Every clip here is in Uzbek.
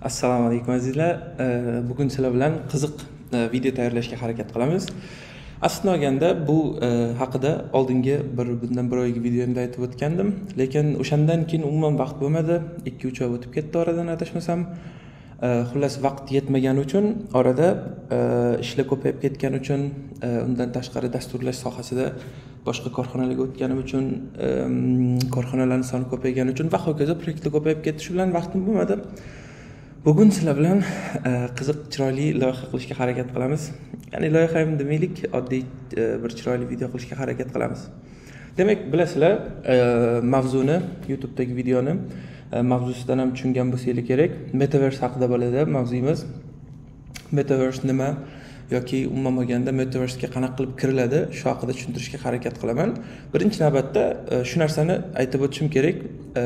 Assalomu alaykum azizlar. Bugun sizlar bilan qiziq video tayyorlashga harakat qilamiz. Aslida olganda bu haqida oldingi bundan bir oylik videomda aytib o'tgandim, lekin o'shandan keyin umuman vaqt bo'lmadi. 2-3 oy o'tib ketdi oradan adashmasam. Xullas vaqt yetmagani uchun, orada ishlar ko'payib ketgani uchun, undan tashqari dasturlash sohasida boshqa korxonalarga o'tganim uchun, korxonalarning soni ko'paygani uchun va hokazo proyektlar ko'payib ketdi. Shu bilan vaqtim bo'lmadi. Bugun sizlar bilan qiziq, chiroyli loyiha qilishga harakat qilamiz. Ya'ni loyiha ham demaylik, oddiy bir chiroyli video qilishga harakat qilamiz. Demak, bilasizlar, mavzuni, YouTube'dagi videoni mavzusidan ham tushungan bo'lsangiz kerak. Metaverse haqida bo'ladi mavzuyimiz. Metaverse nima yoki umuman olganda Metaverse ga qanaqa qilib kiriladi, shu haqida tushuntirishga harakat qilaman. Birinchi navbatda shu narsani aytib o'tishim kerak.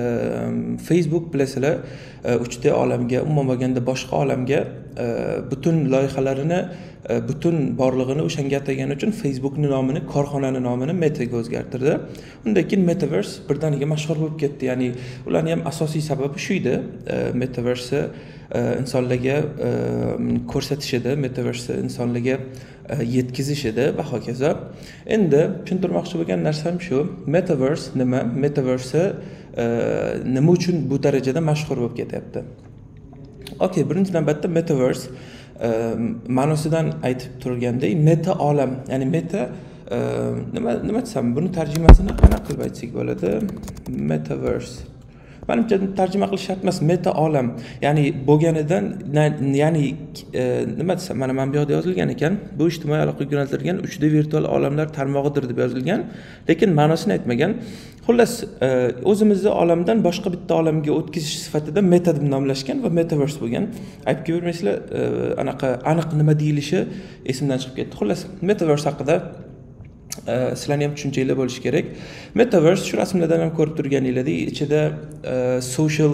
Facebook bilasizlar, 3D olamga, umuman olganda boshqa olamga butun loyihalarini, butun borlig'ini o'shanga atagani uchun Facebookning nomini, korxonaning nomini Meta ga o'zgartirdi. Undan keyin Metaverse birdaniga mashhur bo'lib ketdi. Ya'ni ularning ham asosiy sababi shu edi. Metaverse insonlarga ko'rsatish edi, Metaverse insonlarga yetkazish edi va hokazo. Endi tushuntirmoqchi bo'lgan narsam shu. Metaverse nima? Metaverse nima uchun bu darajada mashhur bo'lib ketyapti? Okay, birinchi navbatda Metaverse ma'nosidan aytib turgandek, meta olam, ya'ni meta nima desam, buni tarjimasini qanaqa qilib aytsak bo'ladi? Metaverse. Menimcha tarjima qilish shart emas, meta olam. Ya'ni bo'lganidan, ya'ni nima desam, mana bu yoqda yozilgan ekan, bu ijtimoiy aloqaga yo'naltirilgan 3D virtual olamlar tarmog'idir deb yozilgan, lekin ma'nosini aytmagan. Xullas, o'zimizni olamdan boshqa bitta olamga o'tkazish sifatida meta deb nomlashgan va metaverse bo'lgan. Aytib ko'rmaysizlar, aniq nima deyilishi esimdan chiqib ketdi. Xullas, metaverse haqida sizlarning ham tushunchanglar bo'lishi kerak. Metaverse shu rasmlardan ham ko'rib turganingizdek, ichida social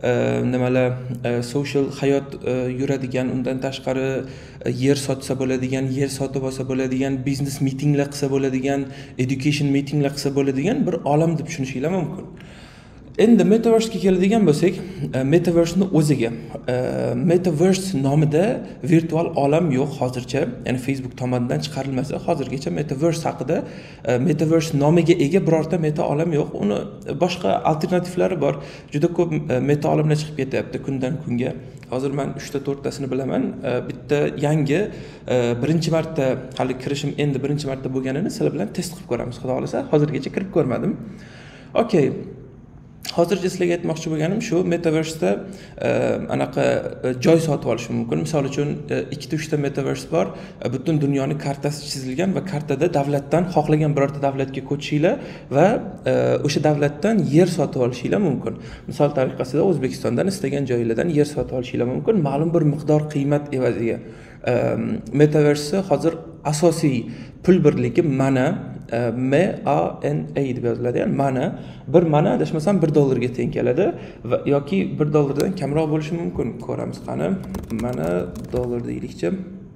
social hayot yuradigan, undan tashqari yer sotsa bo'ladigan, yer sotib olsa bo'ladigan, business meetinglar qilsa bo'ladigan, education meetinglar qilsa bo'ladigan bir olam deb tushunishinglar mumkin. Endi Metaverse ga keladigan bo'lsak, Metaverse ni o'ziga, Metaverse nomida virtual olam yo'q hozircha, ya'ni Facebook tomonidan chiqarilmasa, hozirgacha Metaverse haqida, Metaverse nomiga ega birorta meta olam yo'q. Uni boshqa alternativlari bor. Juda ko'p meta olamlar chiqib ketyapti kundan kunga. Hozir men 3ta 4tasini bilaman. Bitta yangi birinchi marta hali kirishim endi birinchi marta bo'lganini sizlar bilan test qilib ko'ramiz, xudo xolasa. Hozirgacha kirib ko'rmadim. Okay. Hozircha sizlarga aytmoqchi bo'lganim shu, Metaverse'da anaqa joy sotib olish mumkin. Misol uchun 2-3 ta Metaverse bor. Butun dunyoning kartasi chizilgan va kartada davlatdan xohlagan birorta davlatga ko'chishinglar va o'sha davlatdan yer sotib olishinglar mumkin. Misol tariqasida O'zbekistondan istagan joylardan yer sotib olishinglar mumkin, ma'lum bir miqdor qiymat evaziga. Metaverse hozir asosiy pul birligi mana MANA deb yoziladi. Ya'ni mana adashmasam $1 ga teng keladi va yoki $1 dan kamroq bo'lishi mumkin. Ko'ramiz qani. Mana dollar deylikchi.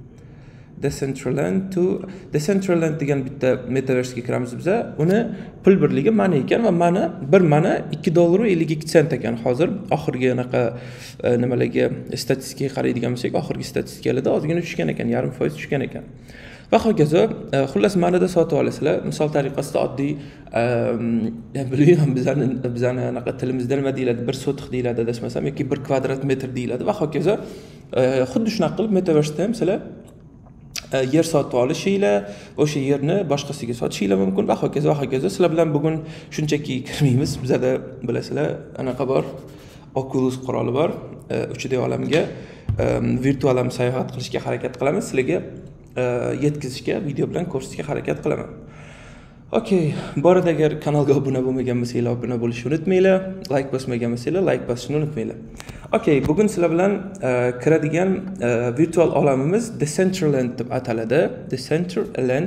Decentraland degan bitta Metaverse ga kiramiz biz. Uni pul birligi mana ekan va bir mana $2.52 ekan hozir. Oxirgi anaqa nimalarga statistikaga qaraydigan bo'lsak, oxirgi statistikalarda ozgina tushgan ekan, 0.5% tushgan ekan. Va hokazo, xullas manada sotib olasizlar. Misol tariqasida oddiy bilmayman bizani anaqa tilimizda nima deyiladi, bir sotix deyiladi adashmasam yoki 1 kvadrat metr deyiladi va hokazo. Xuddi shunaqa qilib Metaverse da ham sizlar yer sotib olishinglar, o'sha yerni boshqasiga sotishinglar mumkin va hokazo va hokazo. Sizlar bilan bugun shunchaki kirmaymiz. Bizda bilasizlar, anaqa bor. Oculus quroli bor. 3D olamga virtual ham sayohat qilishga harakat qilamiz. Sizlarga yetkazishga, video bilan ko'rsatishga harakat qilaman. Okay, borada agar kanalga obuna bo'lmagan bo'lsanglar, obuna bo'lishni unutmanglar. Like bosmagan bo'lsanglar, like bosishni unutmanglar. Okay, bugun sizlar bilan kiradigan virtual olamimiz Decentraland deb ataladi. Decentraland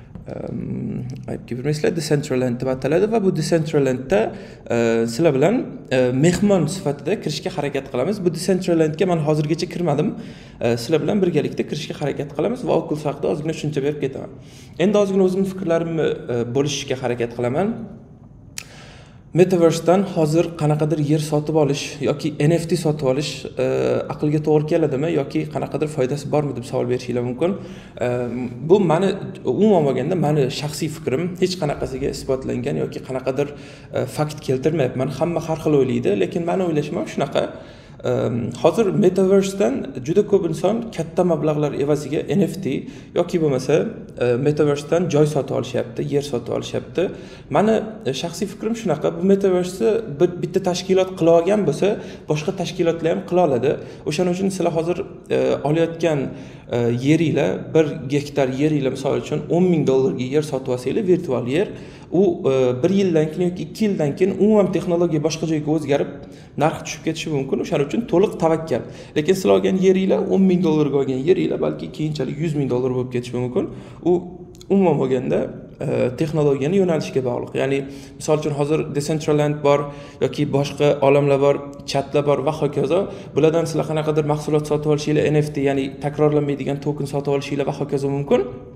Decentraland deb ataladi va bu Decentralandda sizlar bilan mehmon sifatida kirishga harakat qilamiz. Bu Decentralandga men hozirgacha kirmadim. Sizlar bilan birgalikda kirishga harakat qilamiz va Oculus haqida ozgina tushuncha berib ketaman. Endi ozgina o'zimning fikrlarimni bo'lishishga harakat qilaman. Metaverse'dan hozir qanaqadir yer sotib olish yoki NFT sotib olish aqlga to'g'ri keladimi yoki qanaqadir foydasi bormi deb savol berishinglar mumkin. Bu meni umuman olganda meni shaxsiy fikrim, hech qanaqasiga isbotlangan yoki qanaqadir fakt keltirmayapman. Hamma har xil o'ylaydi, lekin meni o'ylashim ham shunaqa. Hozir Metaverse'dan juda ko'p inson katta mablag'lar evaziga NFT yoki bo'lmasa Metaverse'dan joy sotib olishyapti, yer sotib olishyapti. Meni shaxsiy fikrim shunaqa, bu Metaverse'ni bitta tashkilot qila olgan bo'lsa, boshqa tashkilotlar ham qila oladi. O'shaning uchun sizlar hozir olayotgan yeringlar, 1 gektar yeringlar misol uchun $10,000 ga yer sotib olsanglar, virtual yer, u 1 yildan keyin yoki 2 yildan keyin umuman texnologiya boshqa joyga o'zgarib, narx tushib ketishi mumkin. O'shaning uchun to'liq tavakkal. Lekin sizlar olgan yeringlar $10,000 ga olgan yeringlar balki keyinchalik $100,000 bo'lib ketishi mumkin. U umuman olganda texnologiyaning yo'nalishiga bog'liq. Ya'ni misol uchun hozir Decentraland bor yoki boshqa olamlar bor, chatlar bor va hokazo. Bulardan sizlar qanaqadir mahsulot sotib olishinglar, NFT, ya'ni takrorlanmaydigan token sotib olishinglar va hokazo mumkin.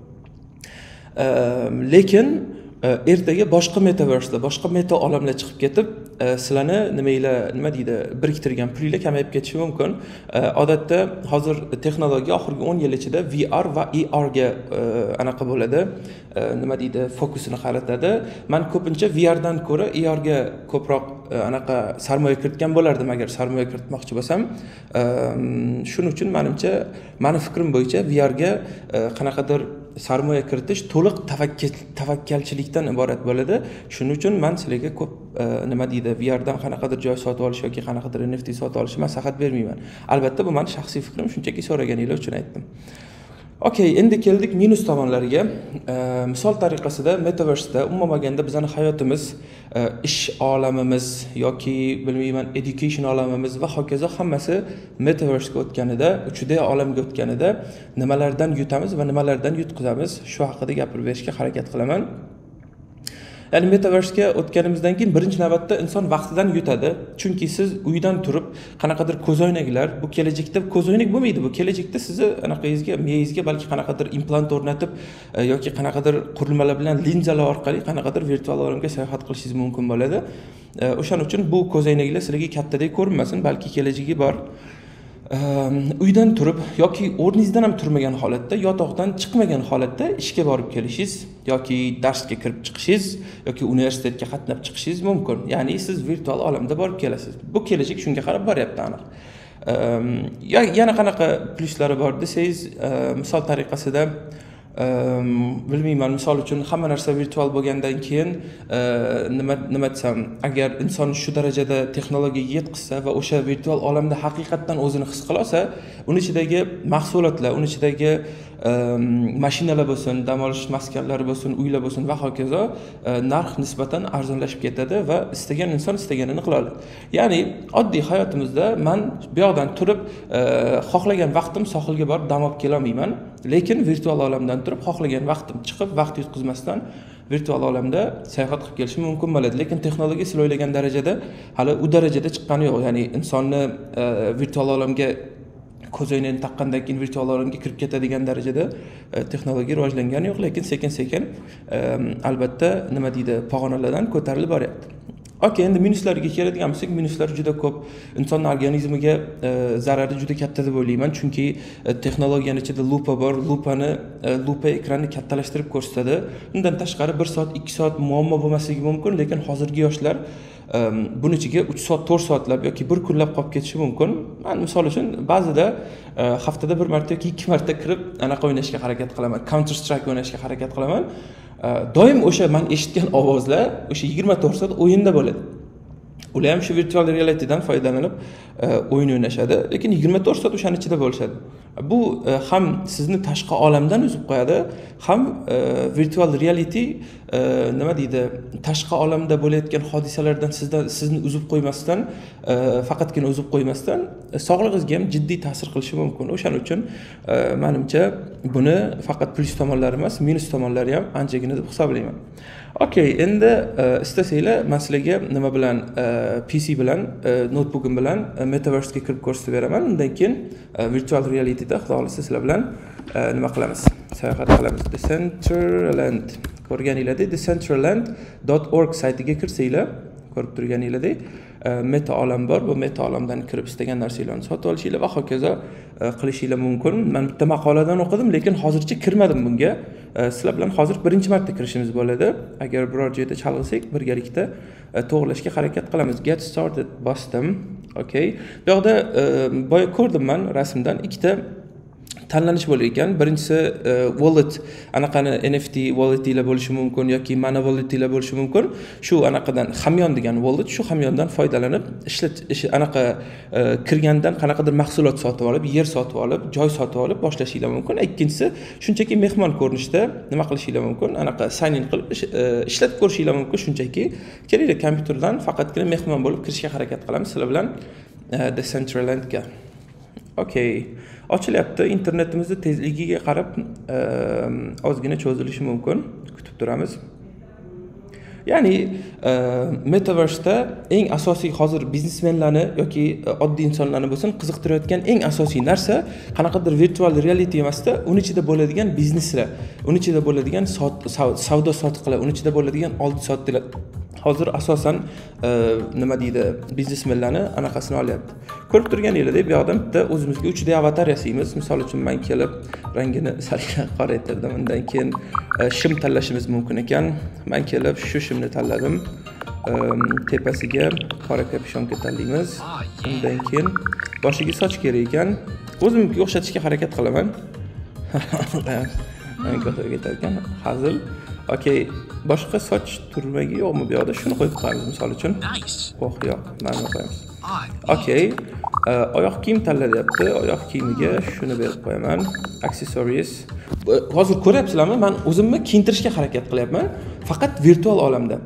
Lekin ertaga boshqa metaverse'da, boshqa meta olamlar chiqib ketib, sizlarni nima deydi, biriktirgan pulinglar kamayib ketishi mumkin. Odatda hozir texnologiya oxirgi 10 yil ichida VR va AR ga anaqa bo'ladi, nima deydi, fokusini qaratadi. Men ko'pincha VR dan ko'ra AR ga ko'proq anaqa sarmoya kiritgan bo'lardim agar sarmoya kiritmoqchi bo'lsam. Shuning uchun menimcha, meni fikrim bo'yicha VR ga qanaqadir sarmoya kiritish to'liq tavakkalchilikdan iborat bo'ladi. Shuning uchun men sizlarga ko'p nima deydi, VR dan qanaqadir joy sotib olish yoki qanaqadir NFT sotib olishni maslahat bermayman. Albatta bu mening shaxsiy fikrim, shunchaki so'raganinglar uchun aytdim. Okay, endi keldik minus tomonlariga. Misol tariqasida Metaverse'da umuman olganda bizning hayotimiz, ish olamimiz yoki bilmayman education olamimiz va hokazo hammasi Metaverse'ga o'tganida, 3D olamga o'tganida nimalardan yutamiz va nimalardan yutqizamiz, shu haqida gapirib berishga harakat qilaman. Ya'ni Metaverse'ga o'tganimizdan keyin birinchi navbatda inson vaqtidan yutadi. Chunki siz uydan turib qanaqadir ko'zoynaklar, bu kelajakda ko'zoynak bo'lmaydi, bu kelajakda sizni anaqangizga, miyangizga balki qanaqadir implant o'rnatib yoki qanaqadir qurilmalar bilan linzalar orqali qanaqadir virtual olamga sayohat qilishingiz mumkin bo'ladi. O'shaning uchun bu ko'zoynaklar sizlarga kattadek ko'rinmasin, balki kelajagi bor. Uydan turib yoki o'rningizdan ham turmagan holatda, yotoqdan chiqmagan holatda ishga borib kelishingiz yoki darsga kirib chiqishingiz yoki universitetga qatnab chiqishingiz mumkin. Ya'ni siz virtual olamda borib kelasiz. Bu kelajak shunga qarab boryapti aniq. Yana qanaqa pluslari bor desangiz, misol tariqasida bilmayman, misol uchun hamma narsa virtual bo'lgandan keyin nima desam, agar inson shu darajada texnologiyaga yetkazsa va o'sha virtual olamda haqiqatdan o'zini his qila olsa, uning ichidagi mahsulotlar, uning ichidagi mashinalar bo'lsin, dam olish maskanlari bo'lsin, uylar bo'lsin va hokazo narx nisbatan arzonlashib ketadi va istagan inson istaganini qila oladi. Ya'ni oddiy hayotimizda men bu yoqdan turib xohlagan vaqtim sohilga borib dam olib kela olmayman, lekin virtual olamdan turib xohlagan vaqtim chiqib vaqt yutqizmasdan virtual olamda sayohat qilib kelishim mumkin bo'ladi. Lekin texnologiya siz o'ylagan darajada hali u darajada chiqqani yo'q. Ya'ni insonni virtual olamga ko'zoynakni taqqandan keyin virtual olamga kirib ketadigan darajada texnologiya rivojlangani yo'q, lekin sekin-sekin albatta nima deydi, pog'onalardan ko'tarilib boryapti. Okay, endi minuslariga keladigan bo'lsak, minuslar juda ko'p. Inson organizmiga zarari juda katta deb o'ylayman, chunki texnologiyaning ichida lupa bor. Lupa ekranni kattalashtirib ko'rsatadi. Undan tashqari 1 soat, 2 soat muammo bo'lmasligi mumkin, lekin hozirgi yoshlar buning ichiga 3 soat, 4 soatlab yoki 1 kunlab qolib ketishi mumkin. Men misol uchun ba'zida haftada 1 marta yoki 2 marta kirib anaqa o'ynashga harakat qilaman. Counter Strike o'ynashga harakat qilaman. Doim o'sha men eshitgan ovozlar o'sha 24 soat o'yinda bo'ladi. Ular ham shu virtual realitydan foydalanib o'yin o'ynashadi, lekin 24 soat o'shaning ichida bo'lishadi. Bu ham sizni tashqi olamdan uzib qo'yadi, ham virtual reality nima deydi, tashqi olamda bo'layotgan hodisalardan sizni uzib qo'ymasdan, faqatgina uzib qo'ymasdan sog'lig'ingizga ham jiddiy ta'sir qilishi mumkin. O'shaning uchun menimcha buni faqat plus tomonlari emas, minus tomonlari ham anchagina deb hisoblayman. Okay, endi istasanglar men sizlarga nima bilan PC bilan, notebook'im bilan Metaverse'ga kirib ko'rsatib beraman. Undan keyin virtual realityda xudo xolisa sizlar bilan nima qilamiz? Sayohat qilamiz. Decentraland ko'rganinglarda decentraland.org saytiga kirsanglar, ko'rib turganingizdek meta olam bor. Bu meta olamdan kirib istagan narsanglarni sotib olishinglar va hokazo qilishinglar mumkin. Men bitta maqoladan o'qidim, lekin hozircha kirmadim bunga. Sizlar bilan hozir birinchi marta kirishimiz bo'ladi. Agar biror joyda chalg'isak, birgalikda to'g'rilashga harakat qilamiz. Get started bosdim. Okay. Bu yerda boya ko'rdim men rasmdan ikkita tanlanish bo'lar ekan. Birinchisi wallet, anaqani NFT walletlar bo'lishi mumkin yoki mana walletlar bo'lishi mumkin. Shu anaqadan hamyon degan wallet, shu hamyondan foydalanib anaqa kirgandan qanaqadir mahsulot sotib olib, yer sotib olib, joy sotib olib boshlashinglar mumkin. Ikkinchisi shunchaki mehmon ko'rinishda nima qilishinglar mumkin? Anaqa sign in qilib ishlatib ko'rishinglar mumkin shunchaki. Kelinglar kompyuterdan faqatgina mehmon bo'lib kirishga harakat qilamiz sizlar bilan Decentralandga. Okay. Ochilyapti. Internetimizning tezligiga qarab ozgina cho'zilishi mumkin. Kutib turamiz. Ya'ni metaverse'da eng asosiy hozir biznesmenlarni yoki oddiy insonlarni bo'lsin qiziqtirayotgan eng asosiy narsa qanaqadir virtual reality emasda, uning ichida bo'ladigan bizneslar, uning ichida bo'ladigan savdo sotiqlar, uning ichida bo'ladigan oldi-sotdilar. Hozir asosan nima deydi, biznesmenlarni anaqasini olyapti. Ko'rib turganingizdek, bu yoqda bitta o'zimizga 3D avatar yasaymiz. Misol uchun men kelib rangini salkam qoraytirdim. Undan keyin shim tanlashimiz mumkin ekan. Men kelib shu shimni tanladim. Tepasiga qora kapishonka tanlaymiz. Undan keyin boshiga soch kerak ekan. O'zimga o'xshatishga harakat qilaman. Men ko'tarib ketar ekan. Hazil. Okay, boshqa soch turmagi yo'qmi bu yoqda? Shuni qo'yib qo'yamiz misol uchun. Oh, yo'q, mana qo'yamiz. Okay, oyoq kiyim tanlayapti. Oyoq kiyimiga shuni berib qo'yaman. Accessories. Hozir ko'ryapsizlarmi? Men o'zimni kiyintirishga harakat qilyapman, faqat virtual olamda.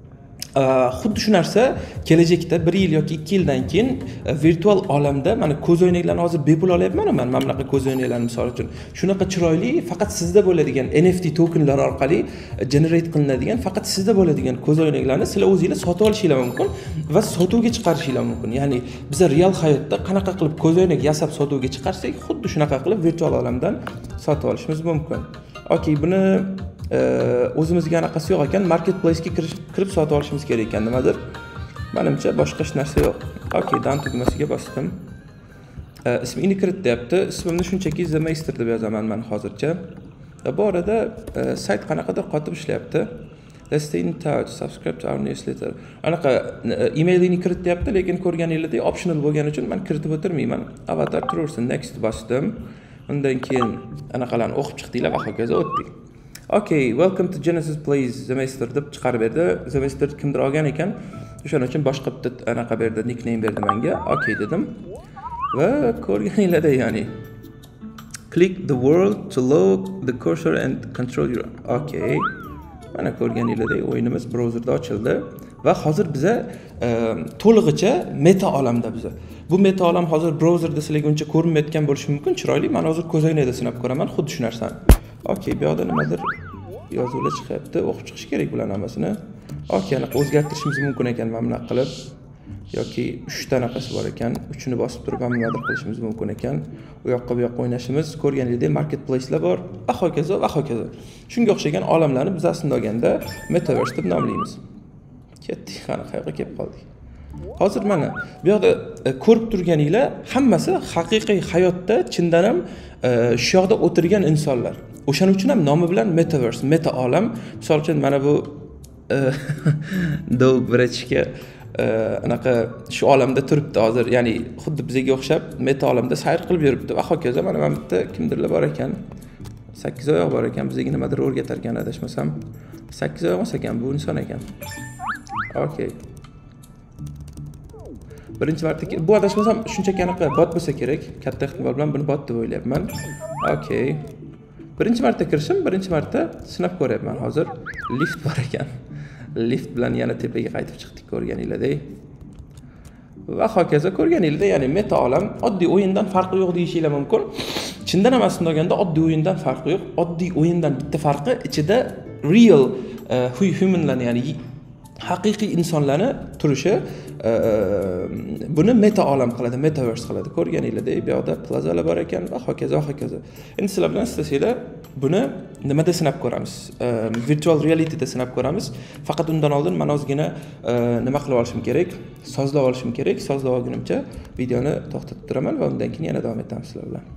Xuddi shu narsa kelajakda 1 yil yoki 2 yildan keyin virtual olamda mana ko'zoynaklarni hozir bepul olyapman men mana bunaqa ko'zoynaklarni misol uchun shunaqa chiroyli faqat sizda bo'ladigan NFT tokenlar orqali generate qilinadigan faqat sizda bo'ladigan ko'zoynaklarni sizlar o'zingizlar sotib olishinglar mumkin va sotuvga chiqarishinglar mumkin. Ya'ni biz real hayotda qanaqa qilib ko'zoynak yasab sotuvga chiqarsak, xuddi shunaqa qilib virtual olamdan sotib olishimiz mumkin. Okay, buni o'zimizga anaqasi yo'q ekan, marketplace ga kirib sotib olishimiz kerak ekan nimadir. Menimcha boshqa hech narsa yo'q. Okay, dan tugmasiga bosdim. Ismini kirit deyapti. Ismimni shunchaki Zemeister deb yozaman men hozircha. Bu orada sayt qanaqadir qotib ishlayapti. Let's stay in touch, subscribe to our newsletter. Anaqa emailini kirit deyapti, lekin ko'rganingizdek optional bo'lgani uchun men kiritib o'tirmayman. Avatar turaversin, next bosdim. Undan keyin anaqalarni o'qib chiqdinglar va hokazo o'tdik. Okay, welcome to Genesis Plays Zemeister deb chiqarib berdi. Zemeister kimdir olgan ekan. O'shaning uchun boshqa bitta anaqa berdi, nickname berdi menga. Okay dedim. Va ko'rganinglarda ya'ni click the world to load the cursor and control your. Okay. Mana ko'rganinglarda o'yinimiz browserda ochildi va hozir biza to'lig'icha meta olamda biza. Bu meta olam hozir browserda sizlarga uncha ko'rinmayotgan bo'lishi mumkin, chiroyli. Men hozir ko'zoynakda sinab ko'raman, xuddi shu narsani. Okay, bu yoqda nimadir yozuvlar chiqyapti, o'qib chiqish kerak bularni hammasini. Okay, anaqa o'zgartirishimiz mumkin ekan mana bunaqa qilib. Yoki 3 ta anaqasi bor ekan, 3ni bosib turib ham nimadir qilishimiz mumkin ekan. U yoqqa bu yoqqa o'ynashimiz, ko'rganingizdek marketplace'lar bor, va hokazo va hokazo. Shunga o'xshagan olamlarni biz aslida olganda metaverse deb nomlaymiz. Ketdik, qani qayerga kelib qoldik. Hozir mana bu yoqda ko'rib turganinglar hammasi haqiqiy hayotda chindan ham shu yoqda o'tirgan insonlar. O'shaning uchun ham nomi bilan metaverse, meta olam. Misol uchun mana bu Dog Brechga anaqa shu olamda turibdi hozir, ya'ni xuddi bizga o'xshab meta olamda sayr qilib yuribdi va hokazo. Mana bu yerda kimdirlar bor ekan. 8 oyoq bor ekan, bizga nimadir o'rgatar ekan adashmasam. 8 oyoq emas ekan, bu inson ekan. Okay. Birinchi marta bu adashmasam shunchaki anaqa bot bo'lsa kerak. Katta ehtimol bilan buni bot deb o'ylayapman. Okay. Birinchi marta kirishim, birinchi marta sinab ko'ryapman hozir. Lift bor ekan. Lift bilan yana tepaga qaytib chiqdik ko'rganinglardek. Va hokazo ko'rganinglarda, ya'ni meta olam oddiy o'yindan farqi yo'q deyishinglar mumkin. Chindan ham aslida olganda oddiy o'yindan farqi yo'q. Oddiy o'yindan bitta farqi ichida real humanlarni, ya'ni haqiqiy insonlarni turishi buni meta olam qiladi, metaverse qiladi. Ko'rganinglardek, bu yoqda plazalar bor ekan va hokazo va hokazo. Endi sizlar bilan istasanglar buni nimada sinab ko'ramiz? Virtual reality da sinab ko'ramiz. Faqat undan oldin men ozgina nima qilib olishim kerak? Sozlab olishim kerak. Sozlab olgunimcha videoni to'xtatib turaman va undan keyin yana davom etamiz sizlar bilan.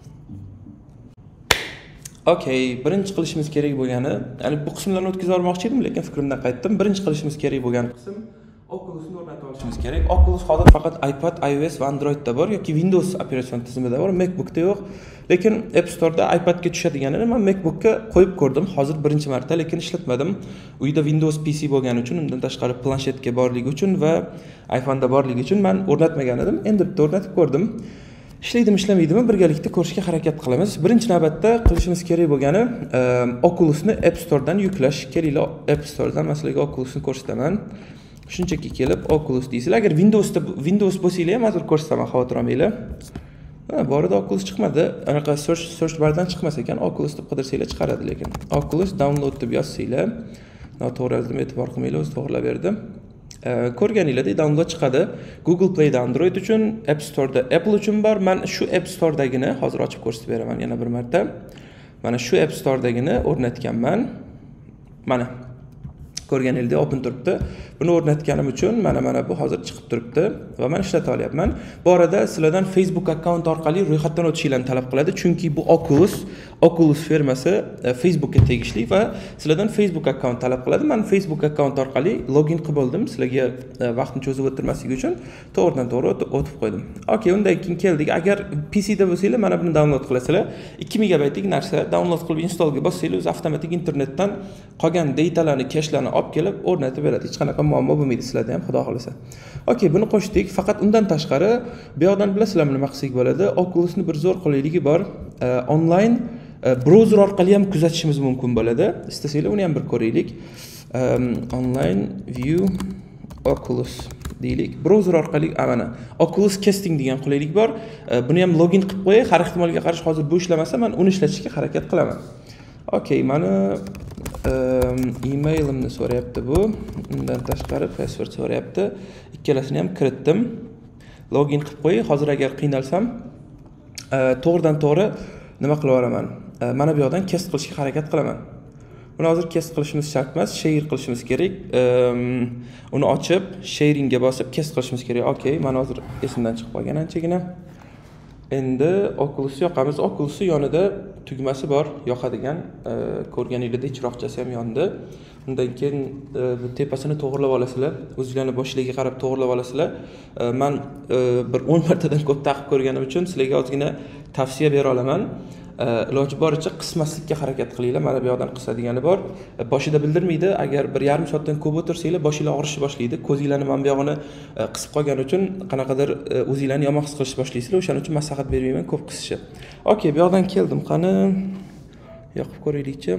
Okay, birinchi qilishimiz kerak bo'lgani, ya'ni bu qismlarni o'tkazib olmoqchi edim, lekin fikrimdan qaytdim. Birinchi qilishimiz kerak bo'lgan qism Oculus'ni o'rnatib olishimiz kerak. Oculus hozir faqat iPad, iOS va Androidda bor yoki Windows operatsion tizimida bor, MacBookda yo'q. Lekin App Store'da iPadga tushadiganini men MacBookka qo'yib ko'rdim, hozir birinchi marta, lekin ishlatmadim. Uyda Windows PC bo'lgani uchun, undan tashqari planshetga borligi uchun va iPhone'da borligi uchun men o'rnatmagan edim. Endi bitta o'rnatib ko'rdim. Ishlaydimi, ishlamaydimi birgalikda ko'rishga harakat qilamiz. Birinchi navbatda qilishimiz kerak bo'lgani Oculus'ni App Store'dan yuklash. Kelinglar, App Store'dan masalan Oculus'ni ko'rsataman. Shunchaki kelib Oculus deysizlar. Agar Windows bo'lsanglar ham hozir ko'rsataman, xavotir olmanglar. Borida Oculus chiqmadi. Anaqa search bardan chiqmas ekan. Oculus deb qidirsanglar chiqaradi lekin. Oculus download deb yozsanglar, noto'g'ri yozdim, e'tibor qilmanglar, o'zi to'g'rilab berdi. Ko'rganinglardek download chiqadi. Google Play'da Android uchun, App Store'da Apple uchun bor. Men shu App Store'dagini hozir ochib ko'rsatib beraman yana bir marta. Mana shu App Store'dagini o'rnatganman. Mana ko'rganingizda open turibdi. Buni o'rnatganim uchun mana bu hozir chiqib turibdi va men ishlata olyapman. Bu orada sizlardan Facebook akkaunt orqali ro'yxatdan o'tishinglarni talab qiladi, chunki bu Oculus firmasi Facebookga tegishli va sizlardan Facebook akkaunt talab qiladi. Men Facebook akkaunt orqali login qilib oldim, sizlarga vaqtni cho'zib o'tirmasligi uchun to'g'ridan-to'g'ri o'tib qo'ydim. Okay, undan keyin keldik. Agar PC da bo'lsanglar, mana buni download qilasizlar. 2 megabaytlik narsa download qilib installga bossanglar, o'zi avtomatik internetdan qolgan datalarni, cachelarni olib kelib o'rnatib beradi. Hech qanaqa muammo bo'lmaydi sizlarda ham, xudo xolasa. Okay, buni qo'shdik. Faqat undan tashqari bu yoqdan bilasizlarmi nima qilsak bo'ladi? Oculus'ni bir zo'r quliyligi bor. Online browser orqali ham kuzatishimiz mumkin bo'ladi. Istasanglar uni ham bir ko'raylik. Online view Oculus deylik. Browser orqali mana Oculus Casting degan qulaylik bor. Buni ham login qilib qo'yay. Har ehtimolga qarshi hozir bu ishlamasa, men uni ishlatishga harakat qilaman. Okay, mana e-mailimni so'rayapti bu. Undan tashqari password so'rayapti. Ikkalasini ham kiritdim. Login qilib qo'yay. Hozir agar qiynalsam, to'g'ridan-to'g'ri nima qilib yuboraman? Mana bu yoqdan cast qilishga harakat qilaman. Buni hozir cast qilishimiz shart emas, share qilishimiz kerak. Uni ochib, sharingga bosib cast qilishimiz kerak. Okay, mana hozir esimdan chiqib qolgan anchagina. Endi Oculus yoqamiz. Oculus yonida tugmasi bor, yoqadigan. Ko'rganinglardek chiroqchasi ham yondi. Undan keyin bu tepasini to'g'rilab olasizlar. O'zingizlarning boshiga qarab to'g'rilab olasizlar. Men bir 10 martadan ko'p taqib ko'rganim uchun sizlarga ozgina tavsiya bera olaman. Iloji boricha qismaslikka harakat qilinglar. Mana bu yoqdan qisadiganlar bor. Boshida bildirmaydi. Agar bir yarim soatdan ko'p o'tirsanglar, boshinglar og'rishni boshlaydi. Ko'zinglarni mana bu yog'ini qisib qolgani uchun qanaqadir o'zinglarni yomon his qilishni boshlaysizlar. O'shaning uchun maslahat bermayman ko'p qisishni. Okay, bu yoqdan keldim. Qani yoqib ko'raylikchi.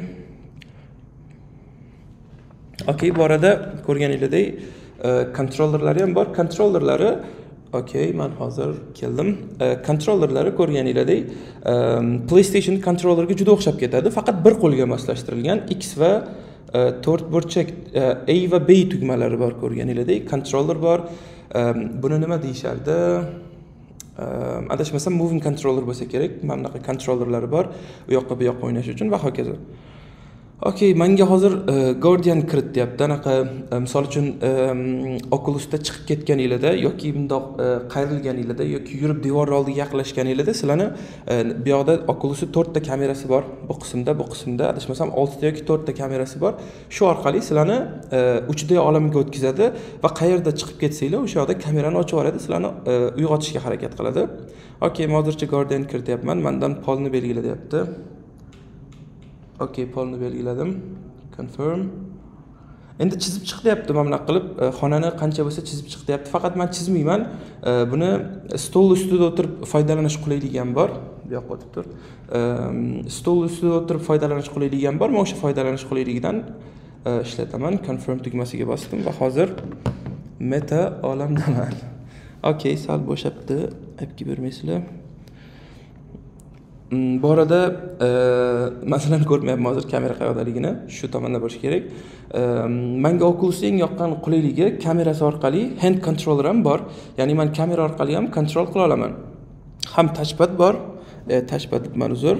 Okay, bu arada ko'rganinglardek kontrollerlari ham bor. Kontrollerlari okay, men hozir keldim. Kontrollerlari ko'rganinglardek PlayStation kontrollerga juda o'xshab ketadi. Faqat bir qo'lga moslashtirilgan X va 4 burchak A va B tugmalari bor ko'rganinglardek. Kontroller bor. Buni nima deyishardi? Adashmasam moving controller bo'lsa kerak. Mana bunaqa kontrollerlari bor. U yoqqa bu yoqqa o'ynash uchun va hokazo. Okay, menga hozir Guardian kirit deyapti. Anaqa misol uchun Oculus'da chiqib ketganingizda yoki bundoq qayrilganingizda yoki yurib devor oldiga yaqinlashganingizda sizlarni bu yoqda Oculus'ning 4 ta kamerasi bor. Bu qismda adashmasam 6 ta yoki 4 ta kamerasi bor. Shu orqali sizlarni 3D olamiga o'tkazadi va qayerda chiqib ketsanglar, o'sha yoqda kamerani ochib yuboradi, sizlarni uyg'otishga harakat qiladi. Okay, hozircha Guardian kirityapman. Mendan polni belgila deyapti. Okay, polni belgiladim. Confirm. Endi chizib chiq deyapti, mana bunaqa qilib xonani qancha bo'lsa chizib chiq deyapti. Faqat men chizmayman. Buni stol ustida o'tirib foydalanish qulayligi ham bor. Bu yoqqa o'tib tur. Stol ustida o'tirib foydalanish qulayligi ham bor. Men o'sha foydalanish qulayligidan ishlataman. Confirm tugmasiga bosdim va hozir meta olamdaman. Okay, sal bo'shabdi. Apga bermaysizlar. Bu arada masalan ko'rmayapman hozir kamera qayerdaligini, shu tomonda bo'lishi kerak. Menga Oculus'ning eng yoqqan qulayligi kamerasi orqali hand controller ham bor. Ya'ni men kamera orqali ham kontrol qila olaman. Ham touchpad bor. Touchpad debman uzr.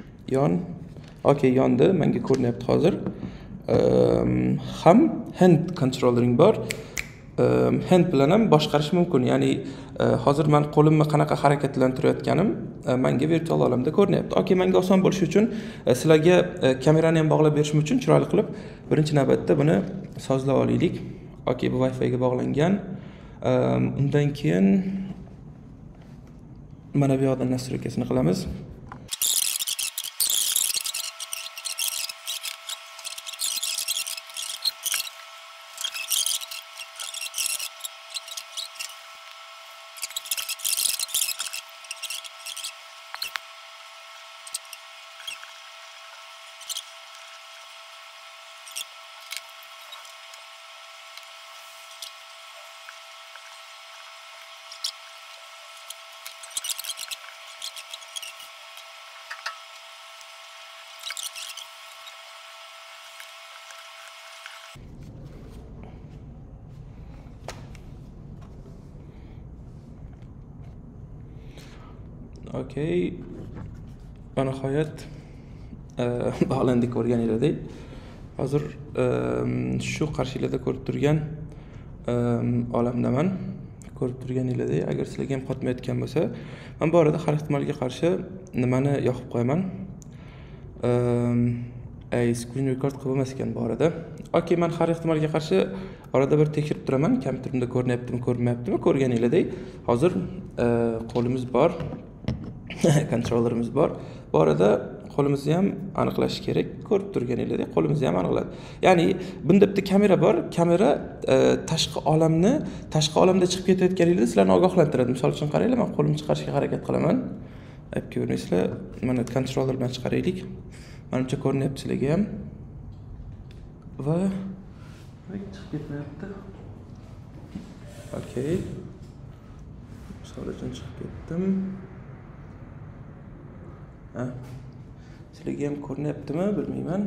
Yondi, menga ko'rinyapti hozir. Ham hand controllering bor. Hand bilan ham boshqarish mumkin. Ya'ni hozir men qo'limni qanaqa harakatlantirayotganim menga virtual olamda ko'rinyapti. Menga oson bo'lishi uchun sizlarga kamerani ham bog'lab berishim uchun chiroyli qilib birinchi navbatda buni sozlab olaylik. Bu Wi-Fi ga bog'langan. Undan keyin mana bu yoqdan nastroykasini qilamiz. Nihoyat bog'landik ko'rganinglardek. Hozir shu qarshilarda ko'rib turgan olamdaman. Ko'rib turganinglardek, agar sizlarga ham qotmayotgan bo'lsa, men bu orada har ehtimolga qarshi nimani yoqib qo'yaman. Screen record qilib emas ekan bu orada. Men har ehtimolga qarshi orada bir tekshirib turaman, kompyuterimda ko'rinyaptimi, ko'rinmayaptimi, ko'rganinglardek. Hozir qo'limiz bor. Kontrollerimiz bor. Bu arada qo'limizni ham aniqlash kerak. Ko'rib turganinglardek, qo'limizni ham aniqladi. Ya'ni bunda bitta kamera bor. Kamera tashqi olamda chiqib ketayotganingizda sizlarni ogohlantiradi. Misol uchun qaranglar, men qo'limni chiqarishga harakat qilaman. Ko'rasizlar, mana kontroller bilan chiqaraylik. Menimcha ko'rinyapti sizlarga ham. Va chiqib ketmayapti. Misol uchun chiqib ketdim. Sizlarga ham ko'rinyaptimi bilmayman.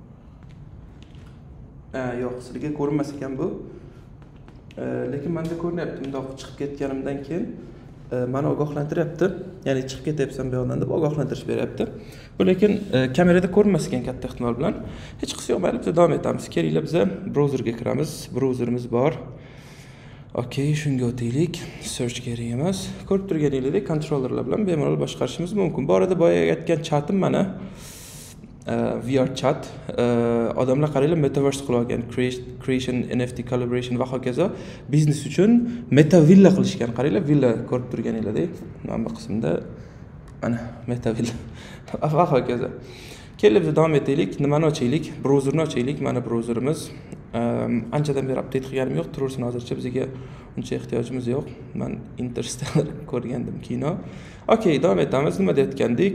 Yo'q, sizlarga ko'rinmas ekan bu. Lekin menda ko'rinyapti. Bundoq chiqib ketganimdan keyin meni ogohlantiryapti. Ya'ni chiqib ketyapsan bu yoqdan deb ogohlantirish beryapti. Bu lekin kamerada ko'rinmas ekan katta ehtimol bilan. Hech qisi yo'q, mayli biz davom etamiz. Kelinglar biz browserga kiramiz. Browserimiz bor. Shunga o'taylik. Search kerak emas. Ko'rib turganinglardek kontrollerlar bilan bemalol boshqarishimiz mumkin. Bu arada boya aytgan chatim mana VR chat. Odamlar qaranglar metaverse qilib olgan, creation, NFT collaboration va hokazo biznes uchun meta villa qilishgan. Qaranglar, villa ko'rib turganinglardek. Mana bu qismda mana meta villa va hokazo. Kelib biz davom etaylik. Nimani ochaylik? Browserni ochaylik. Mana browserimiz. Anchadan beri update qilganim yo'q. Turaversin, hozircha bizga uncha ehtiyojimiz yo'q. Men Interstellar ko'rgandim kino. Davom etamiz. Nima deyotgandik?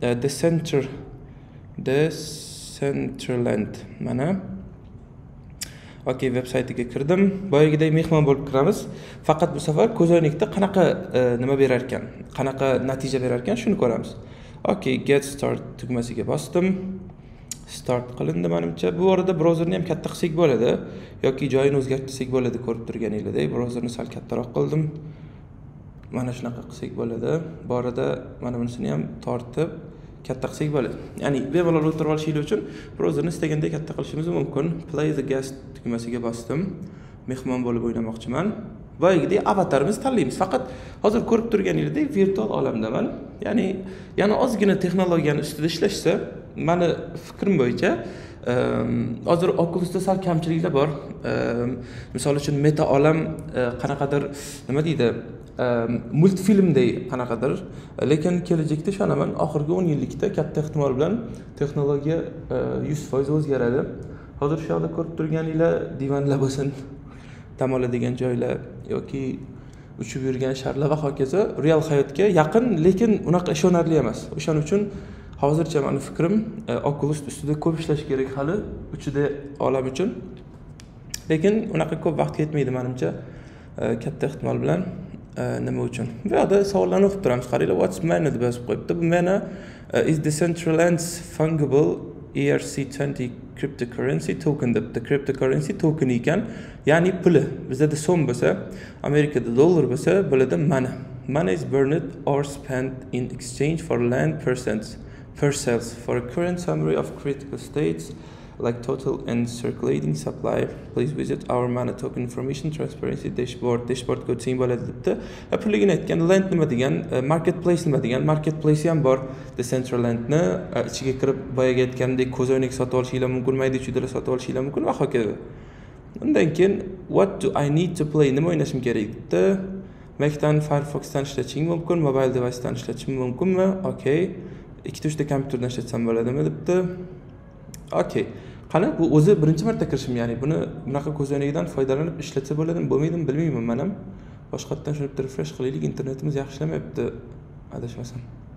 Decentraland. Mana. Veb-saytiga kirdim. Boyagidek mehmon bo'lib kiramiz. Faqat bu safar ko'zoynakda qanaqa nima berar ekan, qanaqa natija berar ekan, shuni ko'ramiz. Get start tugmasiga bosdim. Start qilindi menimcha. Bu orada browserni ham katta qilsak bo'ladi yoki joyini o'zgartirsak bo'ladi, ko'rib turganinglardek. Browserni sal kattaroq qildim. Mana shunaqa qilsak bo'ladi. Bu orada mana bunisini ham tortib katta qilsak bo'ladi. Ya'ni bemalol o'tirib olishingiz uchun browserni istagandek katta qilishimiz mumkin. Play the guest tugmasiga bosdim. Mehmon bo'lib o'ynamoqchiman. Boyagidek avatarimizni tanlaymiz. Faqat hozir ko'rib turganinglardek virtual olamdaman. Ya'ni yana ozgina texnologiyani ustida ishlashsa, meni fikrim bo'yicha hozir Oculus'da sal kamchiliklar bor. Misol uchun meta olam qanaqadir nima deydi, multfilmdek qanaqadir, lekin kelajakda ishonaman, oxirgi 10 yillikda katta ehtimol bilan texnologiya 100% o'zgaradi. Hozir shu yoqda ko'rib turganinglar divanlar bo'lsin, dam oladigan joylar yoki uchib yurgan sharlar va hokazo real hayotga yaqin, lekin unaqa ishonarli emas. O'shaning uchun hozircha meni fikrim Oculus ustida ko'p ishlash kerak hali 3D olam uchun. Lekin unaqa ko'p vaqt ketmaydi menimcha, katta ehtimol bilan. nima uchun? Bu yoqda savollarni o'qib turamiz. Qaranglar, what's mana deb yozib qo'yibdi. Bu mana is Decentraland's fungible ERC20 cryptocurrency token debdi. Cryptocurrency token ekan, ya'ni puli. Bizda so'm bo'lsa, Amerikada dollar bo'lsa, bularda mana. Money is burned or spent in exchange for land parcels. For a current summary of critical states like total and circulating supply, please visit our mana token information transparency dashboard. Dashboard ko'rsang bo'ladi debdi. Pulligini aytgan, land nima degan, marketplace nima degan, marketplace ham bor. Decentralandni ichiga kirib boyaga aytgandek ko'z o'ynak sotib olishinglar mumkin, mayda chuydalar sotib olishinglar mumkin va hokazo. Undan keyin what do I need to play, nima o'ynashim kerak debdi. Mac'dan Firefox'dan ishlatishing mumkin, mobile device'dan ishlatishim mumkinmi? Okay. 2-3 kompyuterdan ishlatsam bo'ladimi debdi. Okay. Qani bu o'zi birinchi marta kirishim, ya'ni buni bunaqa ko'z o'ynagidan foydalanib ishlatsa bo'ladimi, bo'lmaydimi bilmayman men ham. Boshqatdan shuni bitta refresh qilaylik, internetimiz yaxshi ishlamayapti adashmasam.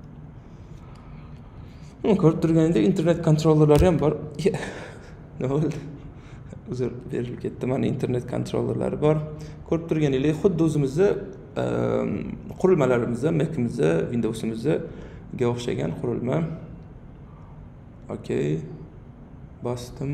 Ko'rib turganingdek internet kontrollerlari ham bor. Nima bo'ldi? Uzr berilib ketdi. Mana internet kontrollerlari bor. Ko'rib turganingdek xuddi o'zimizda qurilmalarimizda, Mac'imizda, Windows'imizga o'xshagan qurilma. Okay. Bosdim.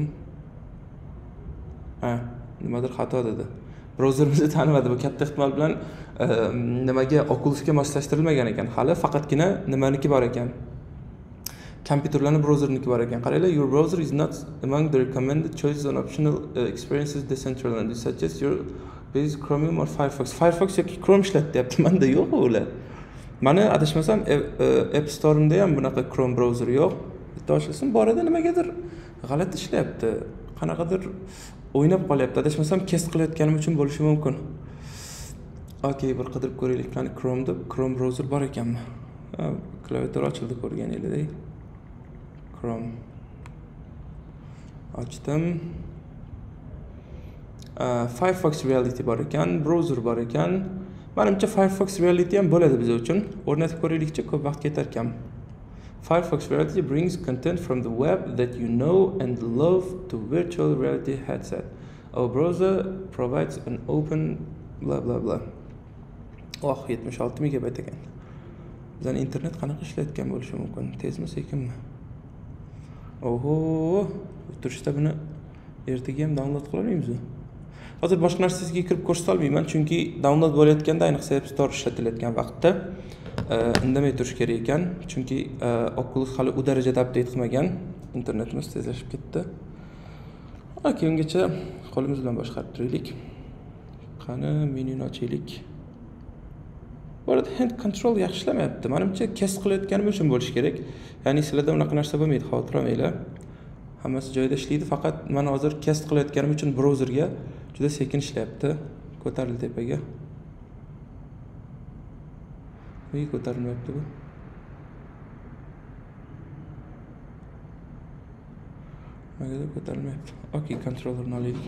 Nimadir xato dedi. Browserimizni tanimadi. Bu katta ehtimol bilan nimaga Oculus'ga moslashtirilmagan ekan. Hali faqatgina nimaniki bor ekan. Kompyuterlarning browserniki bor ekan. Qaranglar, your browser is not among the recommended choices on optional experiences Decentraland. You suggest your base Chromium or Firefox. Firefox yoki Chrome ishlatayapti. Menda yo'q ular. Mana adashmasam App Store'imda ham bunaqa Chrome browser yo'q. Bitta ochilsin, borada nimagadir g'alati ishlayapti. Qanaqadir o'ynab qolyapti. Adashmasam kest qilayotganim uchun bo'lishi mumkin. Okay, bir qidirib ko'raylik. Qani Chrome deb Chrome browser bor ekanmi? Klaviatura ochildi ko'rganingizdek. Chrome. Ochdim. Firefox Reality bor ekan, browser bor ekan. Menimcha Firefox Reality ham bo'ladi biz uchun. O'rnatib ko'raylikchi, ko'p vaqt ketar ekan. Firefox Reality brings content from the web that you know and love to virtual reality headset. Our browser provides an open blah blah blah. 76 megabayt ekan. Bizning internet qanaqa ishlayotgan bo'lishi mumkin? Tezmi, sekinmi? Oho, turishda buni ertaga ham download qila olmaymiz. Hozir boshqa narsasiga kirib ko'rsata olmayman, chunki download bo'layotganda, ayniqsa App Store ishlatilayotgan vaqtda indamay turish kerak ekan, chunki Oculus hali u darajada update qilmagan. Internetimiz tezlashib ketdi. Okay, ungacha qo'limiz bilan boshqarib turaylik. Qani menyuni ochaylik. Bu arada hand control yaxshi ishlamayapti. Menimcha kest qilayotganim uchun bo'lishi kerak. Ya'ni sizlarda unaqa narsa bo'lmaydi, xavotir olmanglar. Hammasi joyida ishlaydi, faqat men hozir kest qilayotganim uchun browserga juda sekin ishlayapti. Ko'tarildi tepaga. Nega ko'tarilmayapti bu? Nega ko'tarilmayapti? Okay, controllerni olaylik.